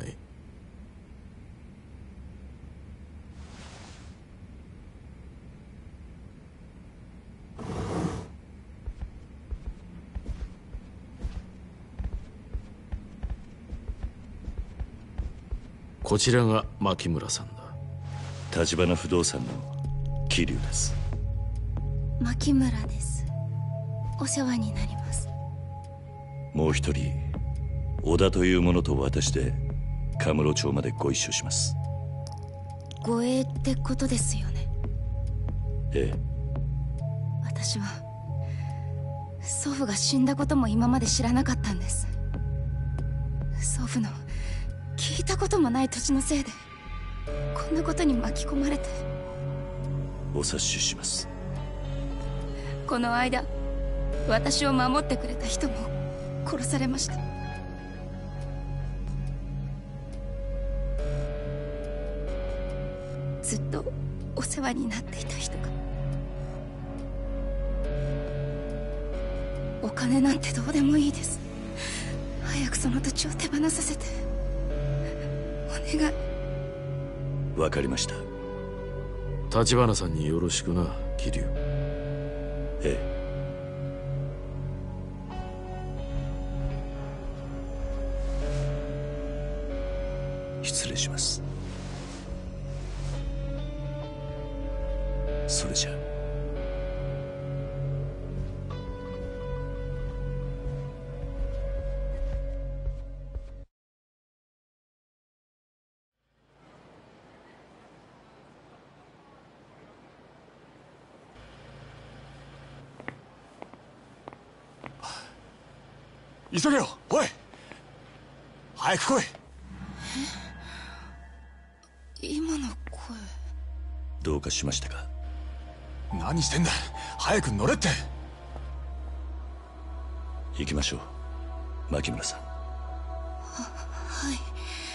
こちらが牧村さんだ。 橘不動産の桐生です。 牧村です。お世話になります。 もう一人小田という者と私でカムロ町までご一緒します。 護衛ってことですよね。 ええ。 私は祖父が死んだことも今まで知らなかったんです。祖父の聞いたこともない土地のせいでこんなことに巻き込まれて。 お察しします。 この間私を守ってくれた人も殺されました。ずっとお世話になっていた人が。お金なんてどうでもいいです。早くその土地を手放させてお願い。 わかりました。 橘さんによろしくな、桐生。 ええ。失礼します。それじゃ。 急げよ、おい、早く来い。 今の声。 どうかしましたか？ 何してんだ、早く乗れって。 行きましょう、牧村さん。 はい。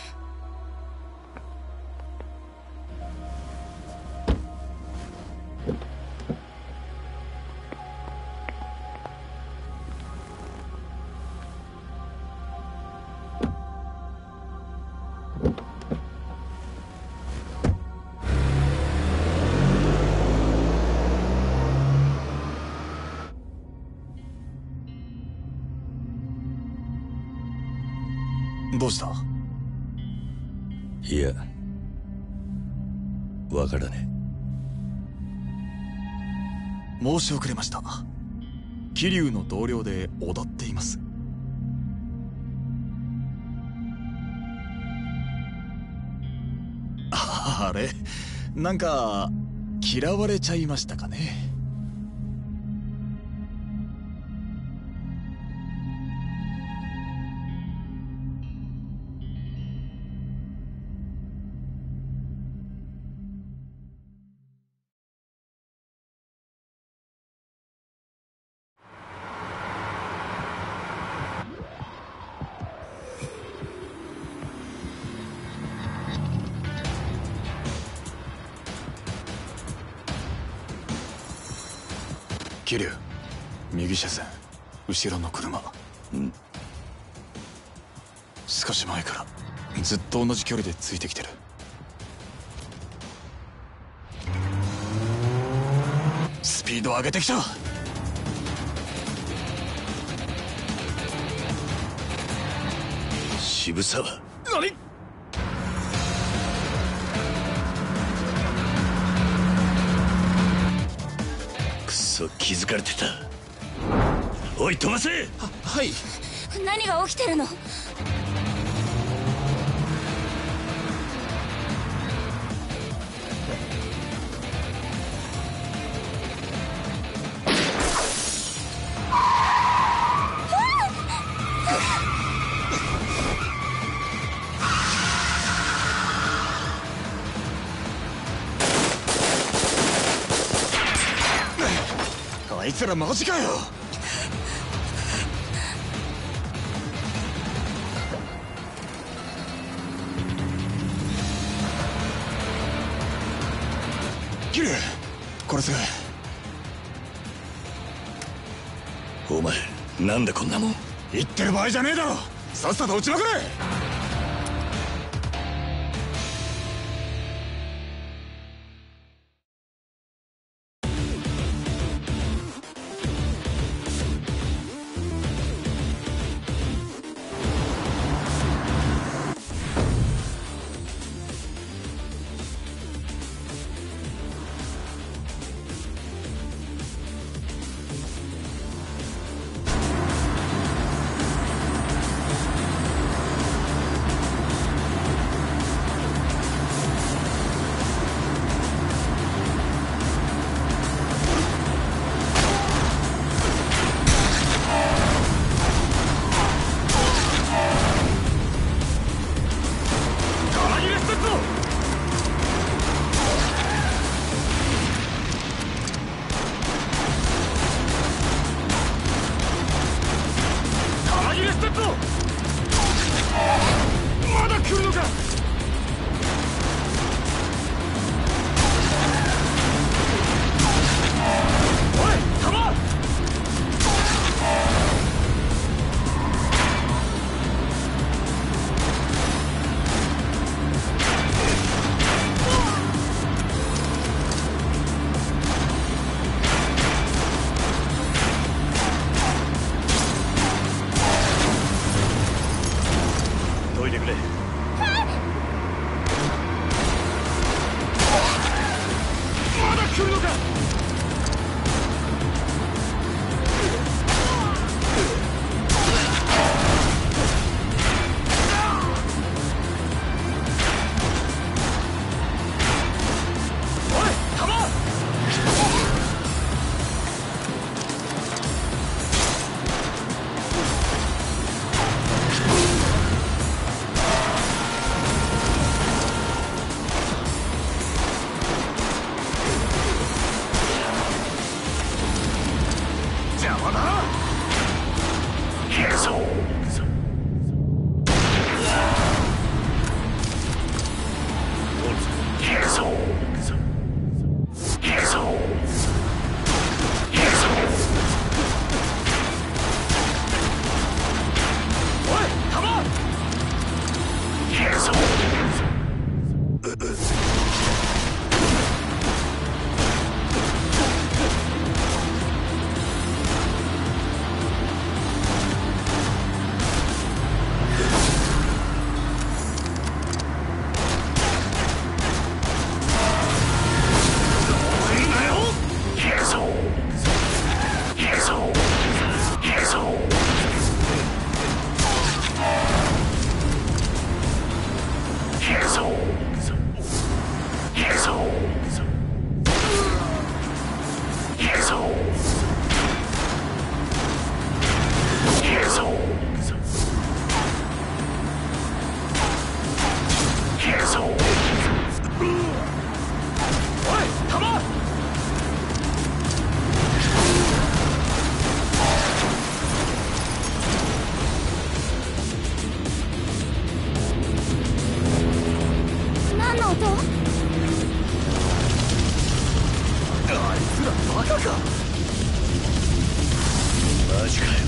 どうした？ いや、わからねえ。申し遅れました。桐生の同僚で小田っています。あれ、なんか嫌われちゃいましたかね。桐生、右車線、後ろの車。少し前からずっと同じ距離でついてきてる。スピード上げてきた。 渋沢。 何？ 気づかれてた。おい、飛ばせ。 はい。 何が起きてるの？ あいつらマジかよ。 殺す。 お前なんでこんなもん。 言ってる場合じゃねえだろ。さっさと撃ちまくれ。まだ来るのか。おい弾。 どいてくれ。 まだ来るのか。おい弾。邪魔だな。おい弾。 何の音？ あいつらバカか。 マジかよ。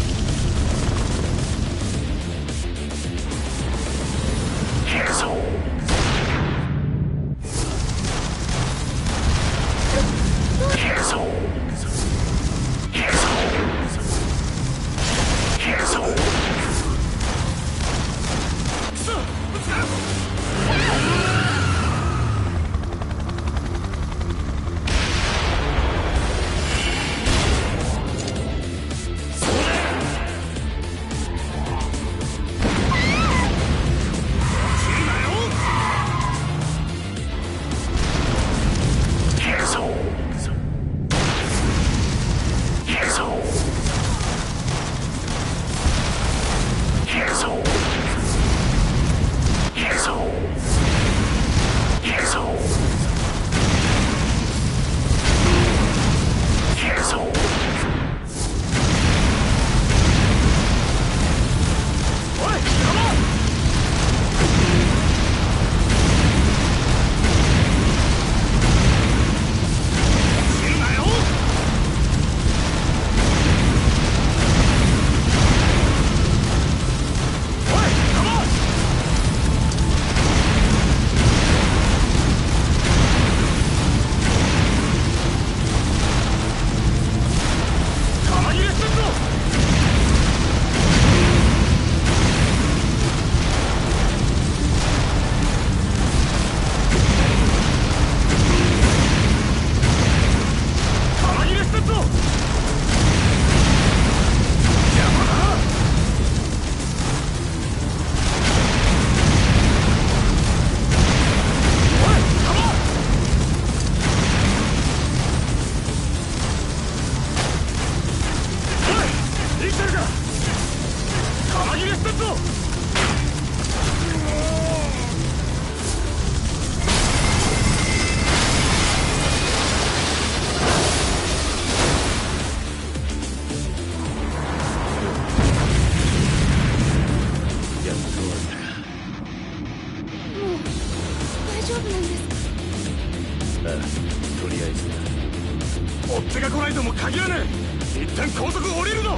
追っ手が来ないとも限らねえ。一旦高速降りるの。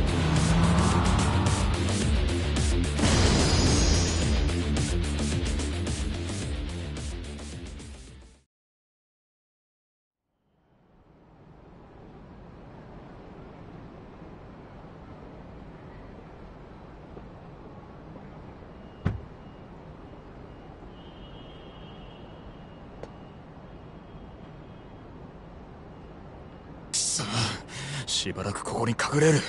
しばらくここに隠れる。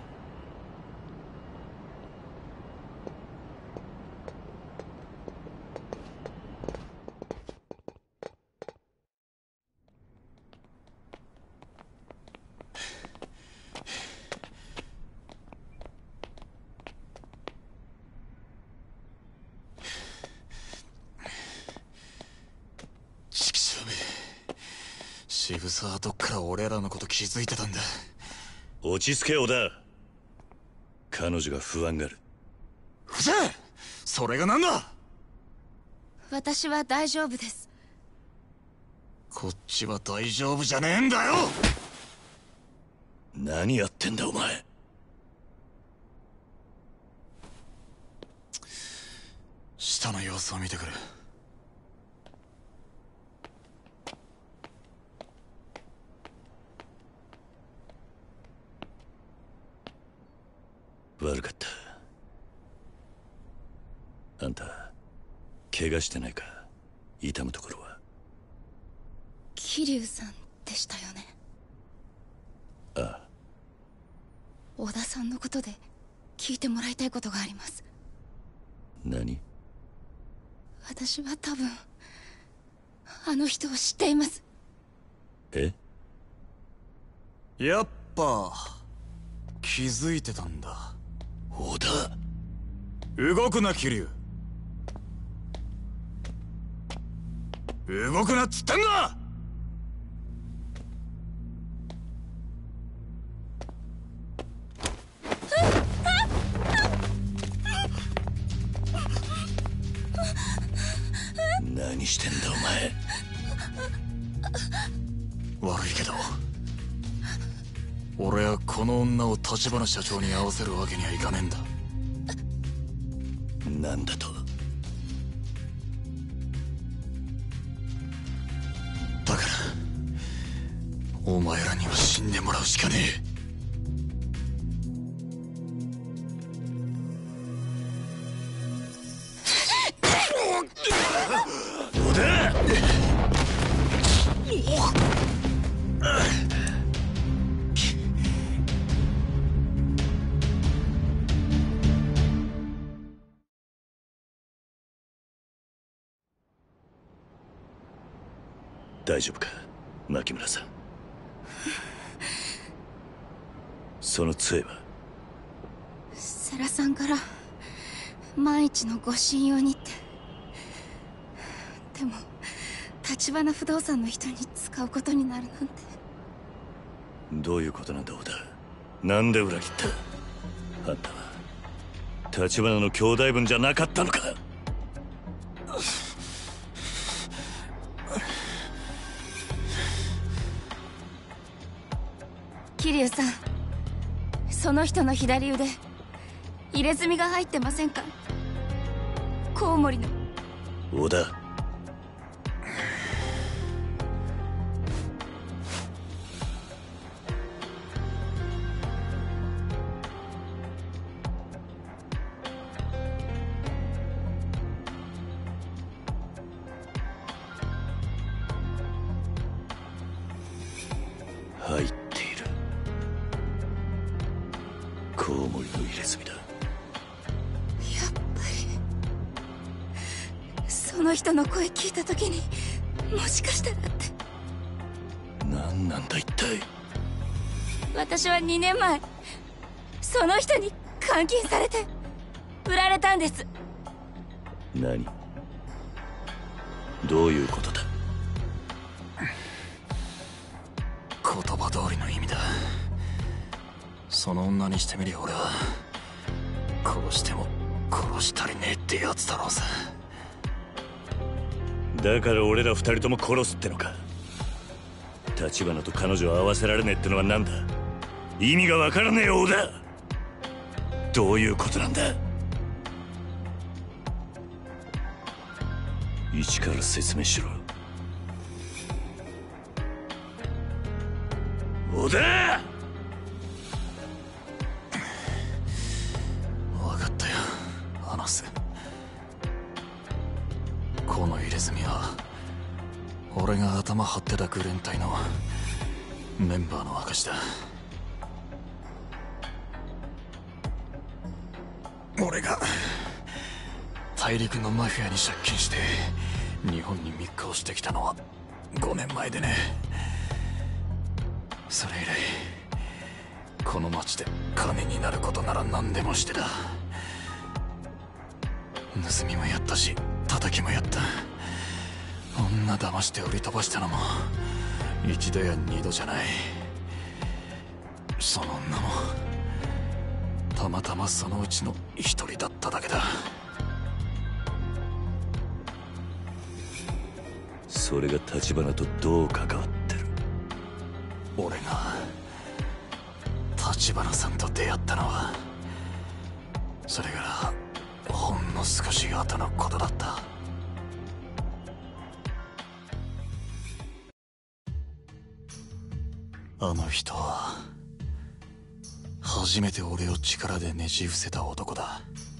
渋沢はどっから俺らのこと気づいてたんだ。 落ち着け小田。彼女が不安がる。 うぜえ、それがなんだ。 私は大丈夫です。 こっちは大丈夫じゃねえんだよ。 何やってんだお前。 下の様子を見てくる。 悪かった。あんた怪我してないか。痛むところは。 桐生さんでしたよね。 ああ。 小田さんのことで聞いてもらいたいことがあります。 何？ 私は多分あの人を知っています。 え？ やっぱ気づいてたんだ。 小田、 動くな桐生。動くなっつってんだ。 何してんだお前。悪いけど俺はこの女を橘社長に会わせるわけにはいかねえんだ。 なんだと。 だからお前らには死んでもらうしかねえ。 小田！大丈夫か牧村さん。その杖は？ 世良さんから万一のご信用にって。でも橘不動産の人に使うことになるなんて。 どういうことなんだ小田。なんで裏切った？あんたは橘の兄弟分じゃなかったのか？ 桐生さん、その人の左腕入れ墨が入ってませんか？コウモリの。 小田、入っている。コウモリの入れ墨だ。 やっぱりその人の声聞いた時にもしかしたらって。 何なんだ一体。 私は2年前その人に監禁されて売られたんです。 何？どういうことだ？ 言葉通りの意味だ。その女にしてみりゃ俺は殺しても殺したりねえってやつだろうさ。 だから俺ら二人とも殺すってのか？ 立花と彼女を合わせられねえってのは何だ。意味がわからねえよ、小田。どういうことなんだ。一から説明しろ。小田。 分かったよ、話す。この入れ墨は俺が頭張ってたグレン隊のメンバーの証だ。俺が大陸のマフィアに借金して日本に密航してきたのは5年前でね。それ以来この町で金になることなら何でもしてた。盗みもやったし叩きもやった。女騙して売り飛ばしたのも一度や二度じゃない。その女もたまたまそのうちの一人だっただけだ。 それが立花とどう関わってる。 俺が立花さんと出会ったのはそれからほんの少し後のことだった。あの人は初めて俺を力でねじ伏せた男だ。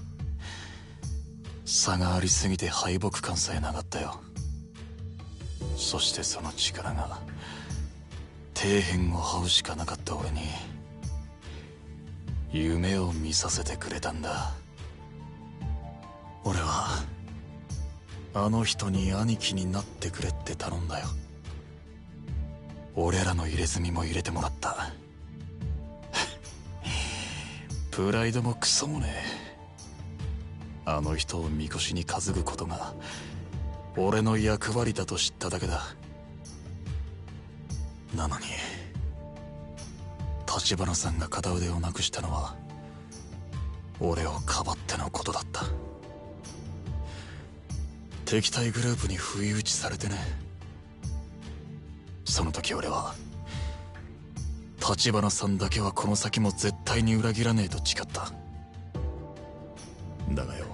差がありすぎて敗北感さえなかったよ。そしてその力が底辺を這うしかなかった俺に夢を見させてくれたんだ。俺はあの人に兄貴になってくれって頼んだよ。俺らの入れ墨も入れてもらった。プライドもクソもねえ。あの人をみこしに担ぐことが俺の役割だと知っただけだ。なのに立花さんが片腕をなくしたのは俺をかばってのことだった。敵対グループに不意打ちされてね。その時俺は立花さんだけはこの先も絶対に裏切らねえと誓った。だがよ、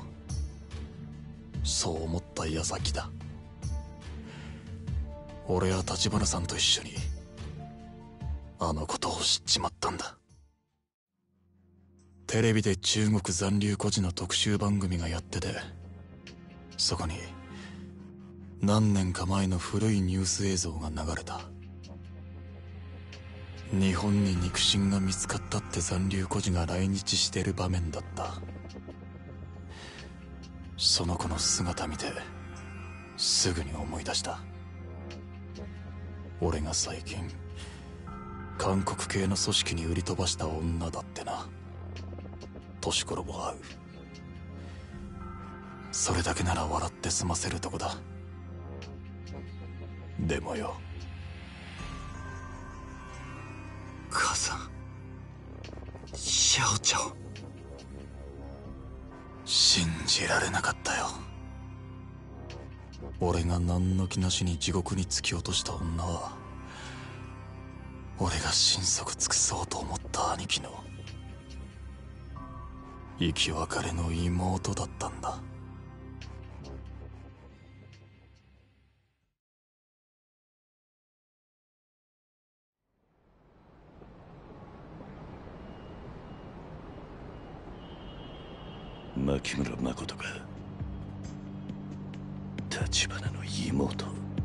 そう思った矢先だ。俺は立花さんと一緒にあのことを知っちまったんだ。テレビで中国残留孤児の特集番組がやってて、そこに何年か前の古いニュース映像が流れた。日本に肉親が見つかったって残留孤児が来日してる場面だった。その子の姿見てすぐに思い出した。俺が最近韓国系の組織に売り飛ばした女だってな。年頃も合う。それだけなら笑って済ませるとこだ。でもよ、母さん、シャオちゃん、信じられなかったよ。俺が何の気なしに地獄に突き落とした女は俺が心底尽くそうと思った兄貴の生き別れの妹だったんだ。 牧村誠が立花の妹。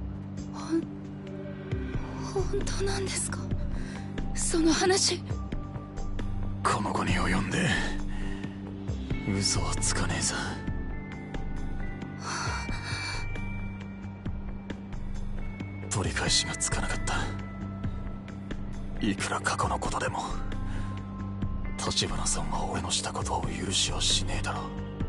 本当なんですか、その話。 この子に及んで嘘はつかねえさ。取り返しがつかなかった。いくら過去のことでも立花さんは俺のしたことを許しはしねえだろ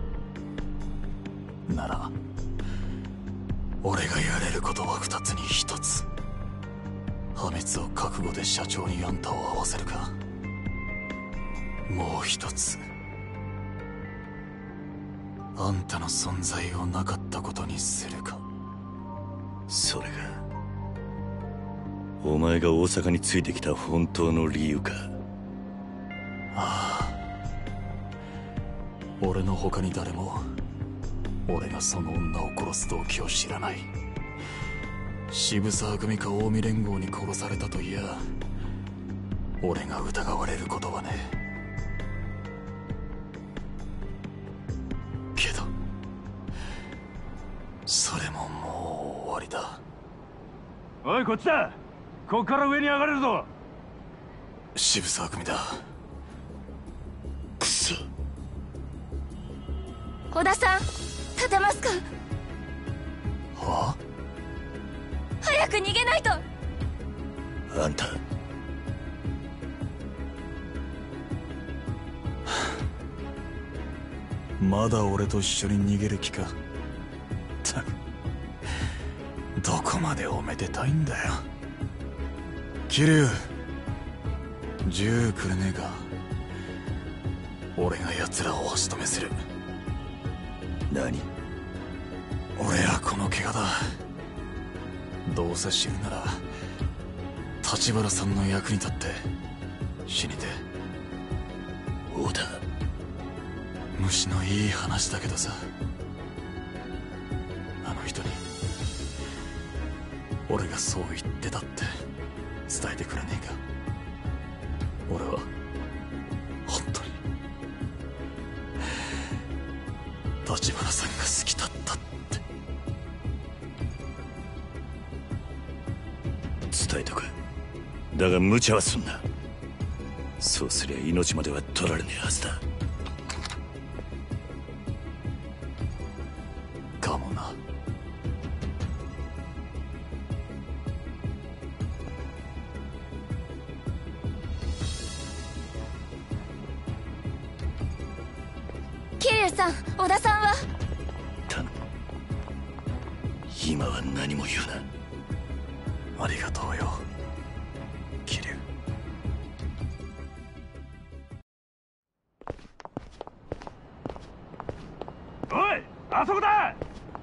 う。なら俺がやれることは2つに1つ。破滅を覚悟で社長にあんたを会わせるか、もう1つあんたの存在をなかったことにするか。 それがお前が大阪についてきた本当の理由か。 ああ、俺の他に誰も俺がその女を殺す動機を知らない。渋沢組か近江連合に殺されたといや俺が疑われることはねえ。けどそれももう終わりだ。 おいこっちだ。こっから上に上がれるぞ。 渋沢組だ。 くそ。 織田さん、立てますか？ はあ？ 早く逃げないと。 あんたまだ俺と一緒に逃げる気か。ったくどこまでおめでたいんだよ。桐生、銃くれねえか。俺が奴らをお仕留めする。 何？ 俺はこの怪我だ。どうせ死ぬなら立花さんの役に立って死にて。 王だ。 虫のいい話だけどさ、あの人に俺がそう言ってたって伝えてくれねえか。俺は本当に立花さんが好きだったって。 伝えとく。だが無茶はすんな。そうすりゃ命までは取られねえはずだ。 かもな。 桐生さん、織田さんは？ 頼む。今は何も言うな。 ありがとうよ桐生。 おい、あそこだ。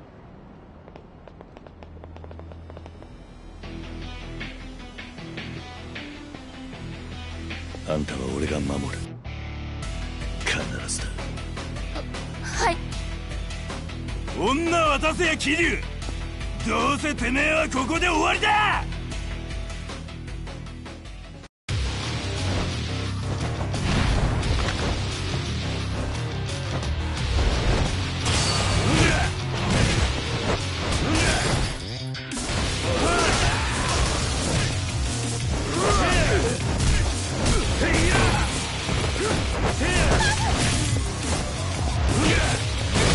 あんたは俺が守る。必ずだ。 はい。 女渡せや桐生。どうせてめえはここで終わりだ。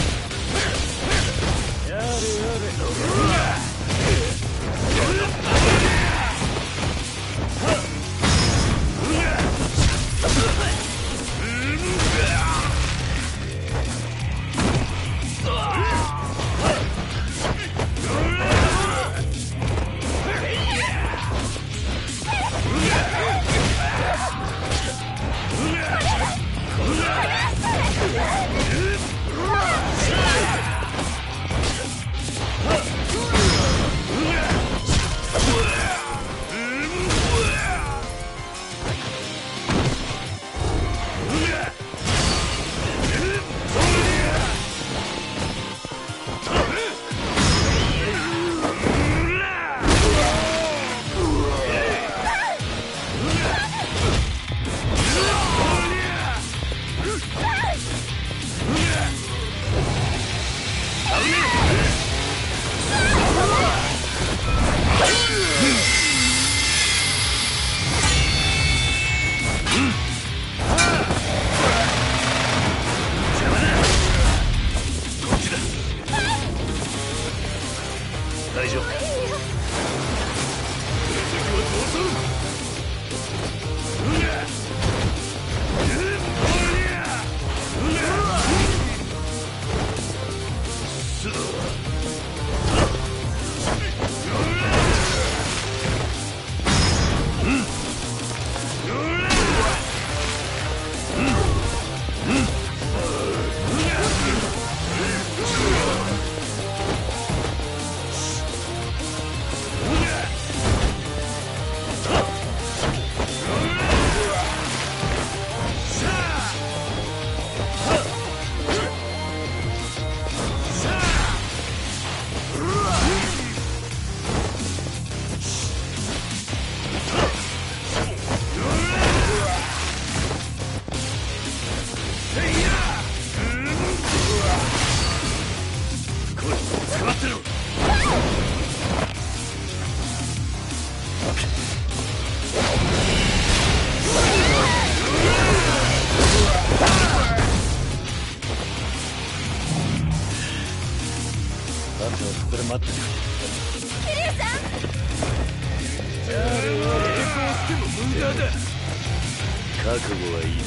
やれやれ。 待ってる。 桐生さん、 じゃああれは抵抗しても無駄だ。覚悟はいいな。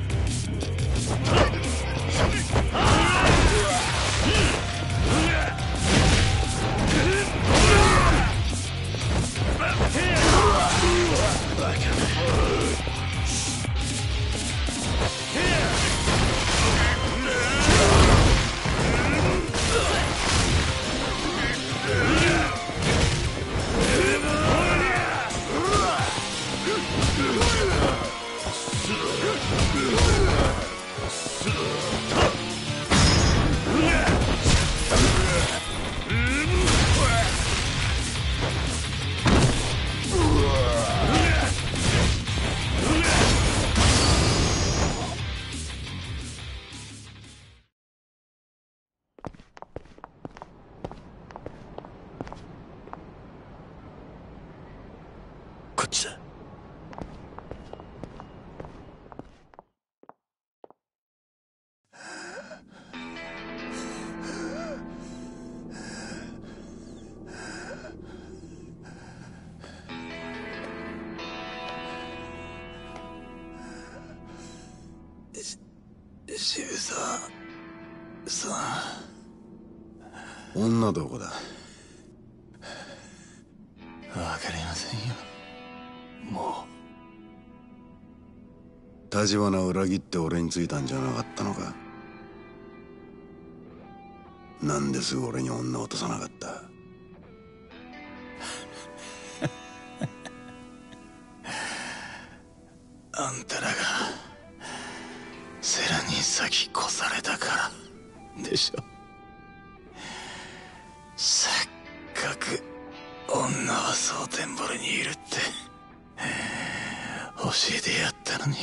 こっちだ。 渋沢さん、女どこだ？わかりませんよ。もう立花を裏切って俺についたんじゃなかったのか？なんですぐ俺に女を落とさなかった？あんたらが世良に先越されたからでしょ。せっかく女は蒼天堀にいるって教えてやったのに、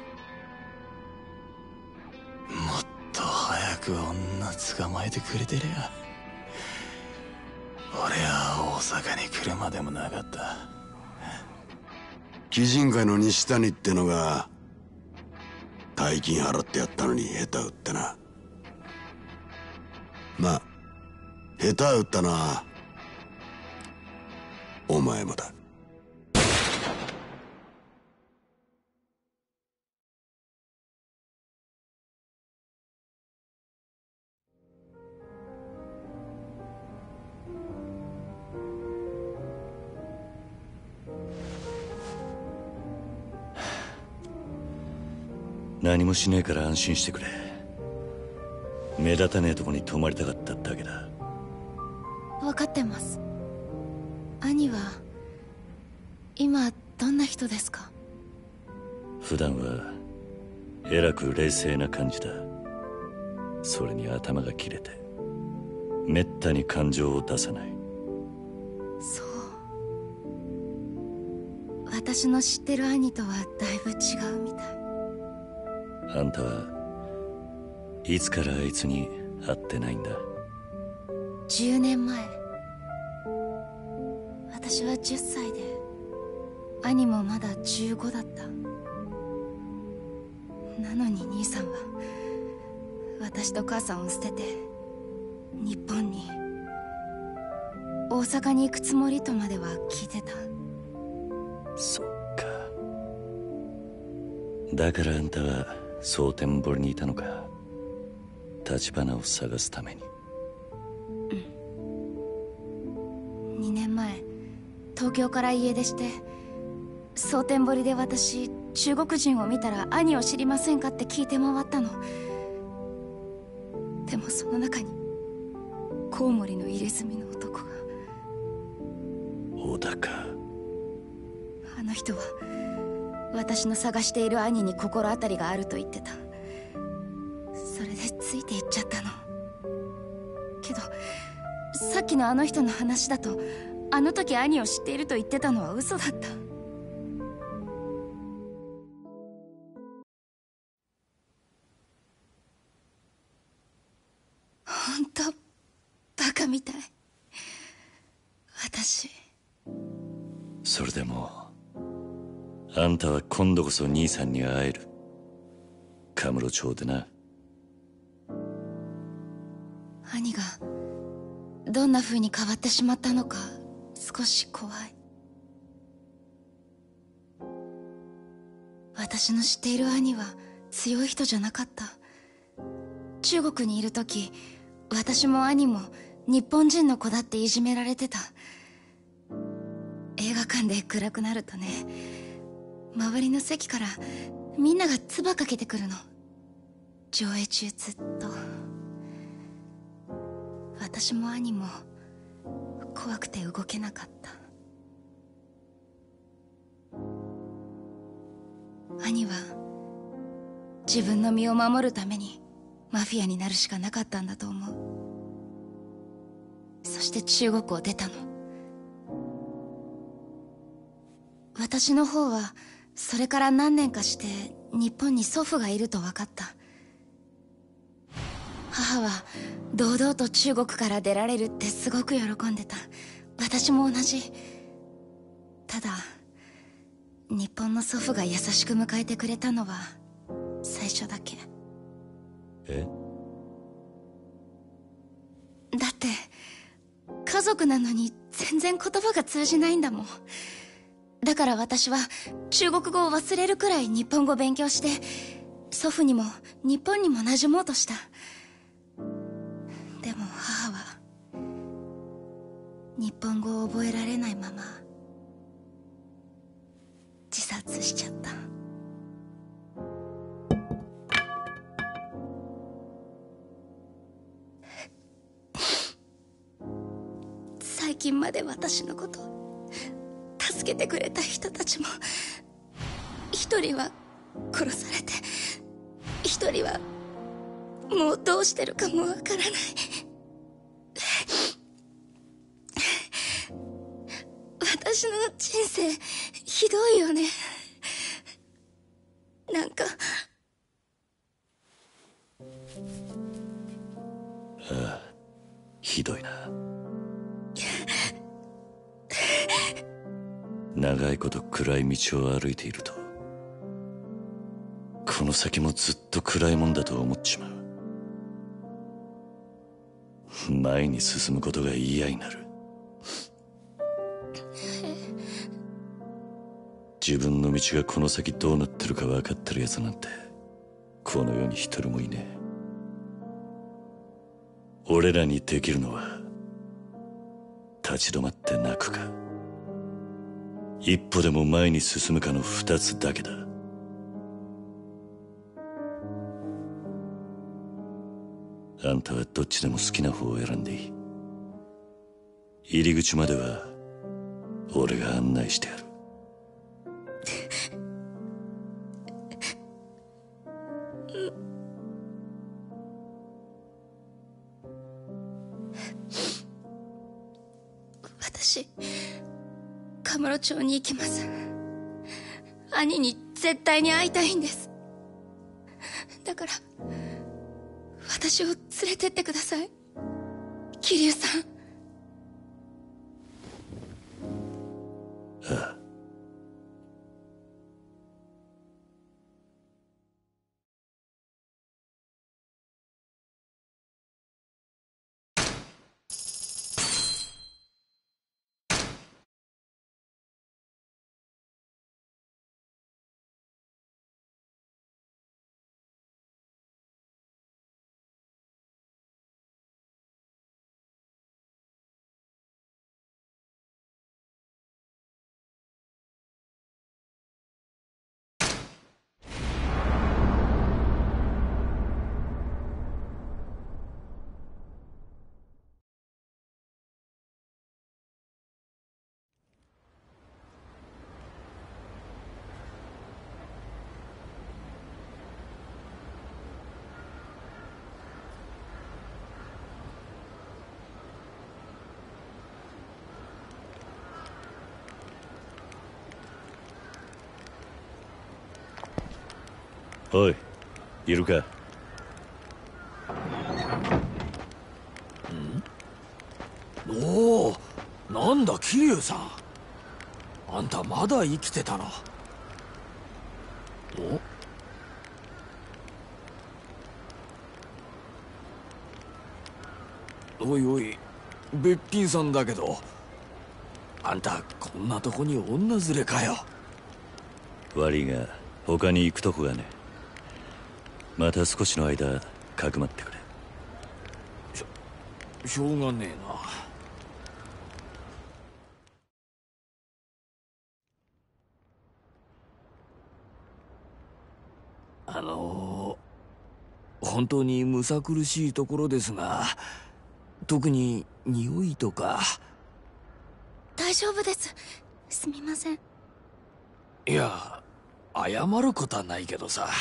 もっと早く女捕まえてくれてりゃ俺は大阪に来るまでもなかった。鬼人会の西谷ってのが大金払ってやったのに下手打ってな。まあ下手打ったのはお前もだ。 何もしねえから安心してくれ。目立たねえとこに泊まりたかっただけだ。 分かってます。兄は今どんな人ですか？ 普段はえらく冷静な感じだ。それに頭が切れてめったに感情を出さない。 そう、私の知ってる兄とはだいぶ違うみたい。 あんたはいつからあいつに会ってないんだ ？10年前、私は10歳で兄もまだ15だった。なのに兄さんは私と母さんを捨てて日本に、大阪に行くつもりとまでは聞いてた。 そっか。だからあんたは蒼天堀にいたのか。立花を探すために。 2年前東京から家出して、蒼天堀で私中国人を見たら兄を知りませんかって聞いて回ったの。でもその中にコウモリの入れ墨の男が。 小高。 あの人は私の探している兄に心当たりがあると言ってた。それでついていっちゃったの。けどさっきのあの人の話だと、あの時兄を知っていると言ってたのは嘘だった。本当バカみたい私。 それでもあんたは今度こそ兄さんに会える。カムロ町でな。 兄がどんな風に変わってしまったのか少し怖い。私の知っている兄は強い人じゃなかった。中国にいる時、私も兄も日本人の子だっていじめられてた。映画館で暗くなるとね、周りの席からみんなが唾かけてくるの。上映中ずっと。私も兄も怖くて動けなかった。兄は自分の身を守るためにマフィアになるしかなかったんだと思う。そして中国を出たの。私の方はそれから何年かして日本に祖父がいると分かった。母は堂々と中国から出られるってすごく喜んでた。私も同じ。ただ日本の祖父が優しく迎えてくれたのは最初だけ。 え？ だって家族なのに全然言葉が通じないんだもん。だから私は中国語を忘れるくらい日本語を勉強して、祖父にも日本にも馴染もうとした。でも母は日本語を覚えられないまま自殺しちゃった。最近まで私のこと助けてくれた人たちも、一人は殺されて、一人はもうどうしてるかもわからない。私の人生ひどいよね。なんかああ、ひどいな。長いこと暗い道を歩いていると、この先もずっと暗いもんだと思っちまう。前に進むことが嫌になる。自分の道がこの先どうなってるか分かってるやつなんてこの世に一人もいねえ。俺らにできるのは立ち止まって泣くか、一歩でも前に進むかの二つだけだ。あんたはどっちでも好きな方を選んでいい。入り口までは俺が案内してやる。 私、カムロ町に行きます。兄に絶対に会いたいんです。だから私を連れてってください、桐生さん。 ああ。おい、いるか？ おお、なんだ桐生さん、あんたまだ生きてたな。おいおい、 べっぴんさんだけど、あんたこんなとこに女連れかよ。 悪いが他に行くとこがね。また少しの間かくまってくれ。 しょうがねえな。本当にむさ苦しいところですが、特に匂いとか。 大丈夫です。すみません。 いや、謝ることはないけどさ。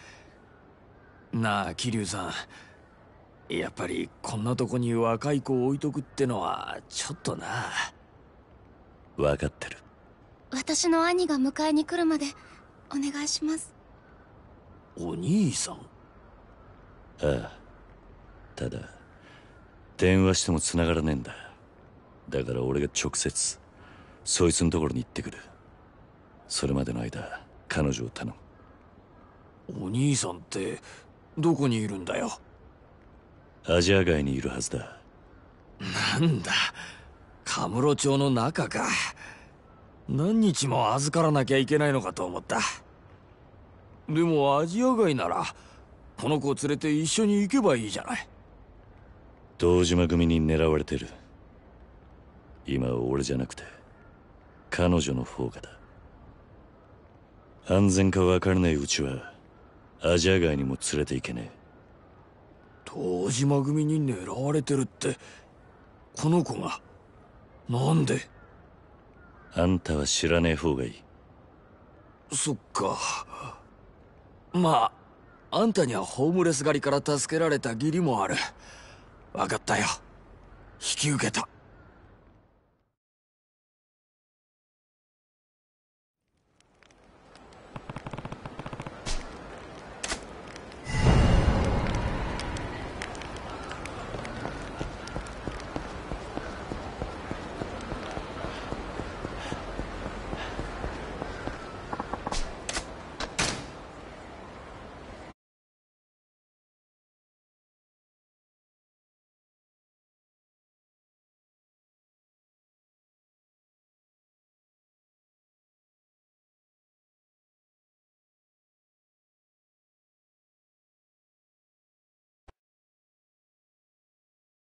なあ桐生さん、やっぱりこんなとこに若い子を置いとくってのはちょっとな。 分かってる。 私の兄が迎えに来るまでお願いします。 お兄さん？ ああ、ただ電話しても繋がらねえんだ。だから俺が直接そいつのところに行ってくる。それまでの間彼女を頼む。 お兄さんってどこにいるんだよ。 アジア街にいるはずだ。 なんだ、カムロ町の中か。何日も預からなきゃいけないのかと思った。でもアジア街ならこの子を連れて一緒に行けばいいじゃない。 堂島組に狙われてる。今は俺じゃなくて彼女の方がだ。安全か分からないうちはアジア街にも連れて行けねえ。 堂島組に狙われてるって、この子がなんで？ あんたは知らねえ方がいい。 そっか。まああんたにはホームレス狩りから助けられた義理もある。分かったよ、引き受けた。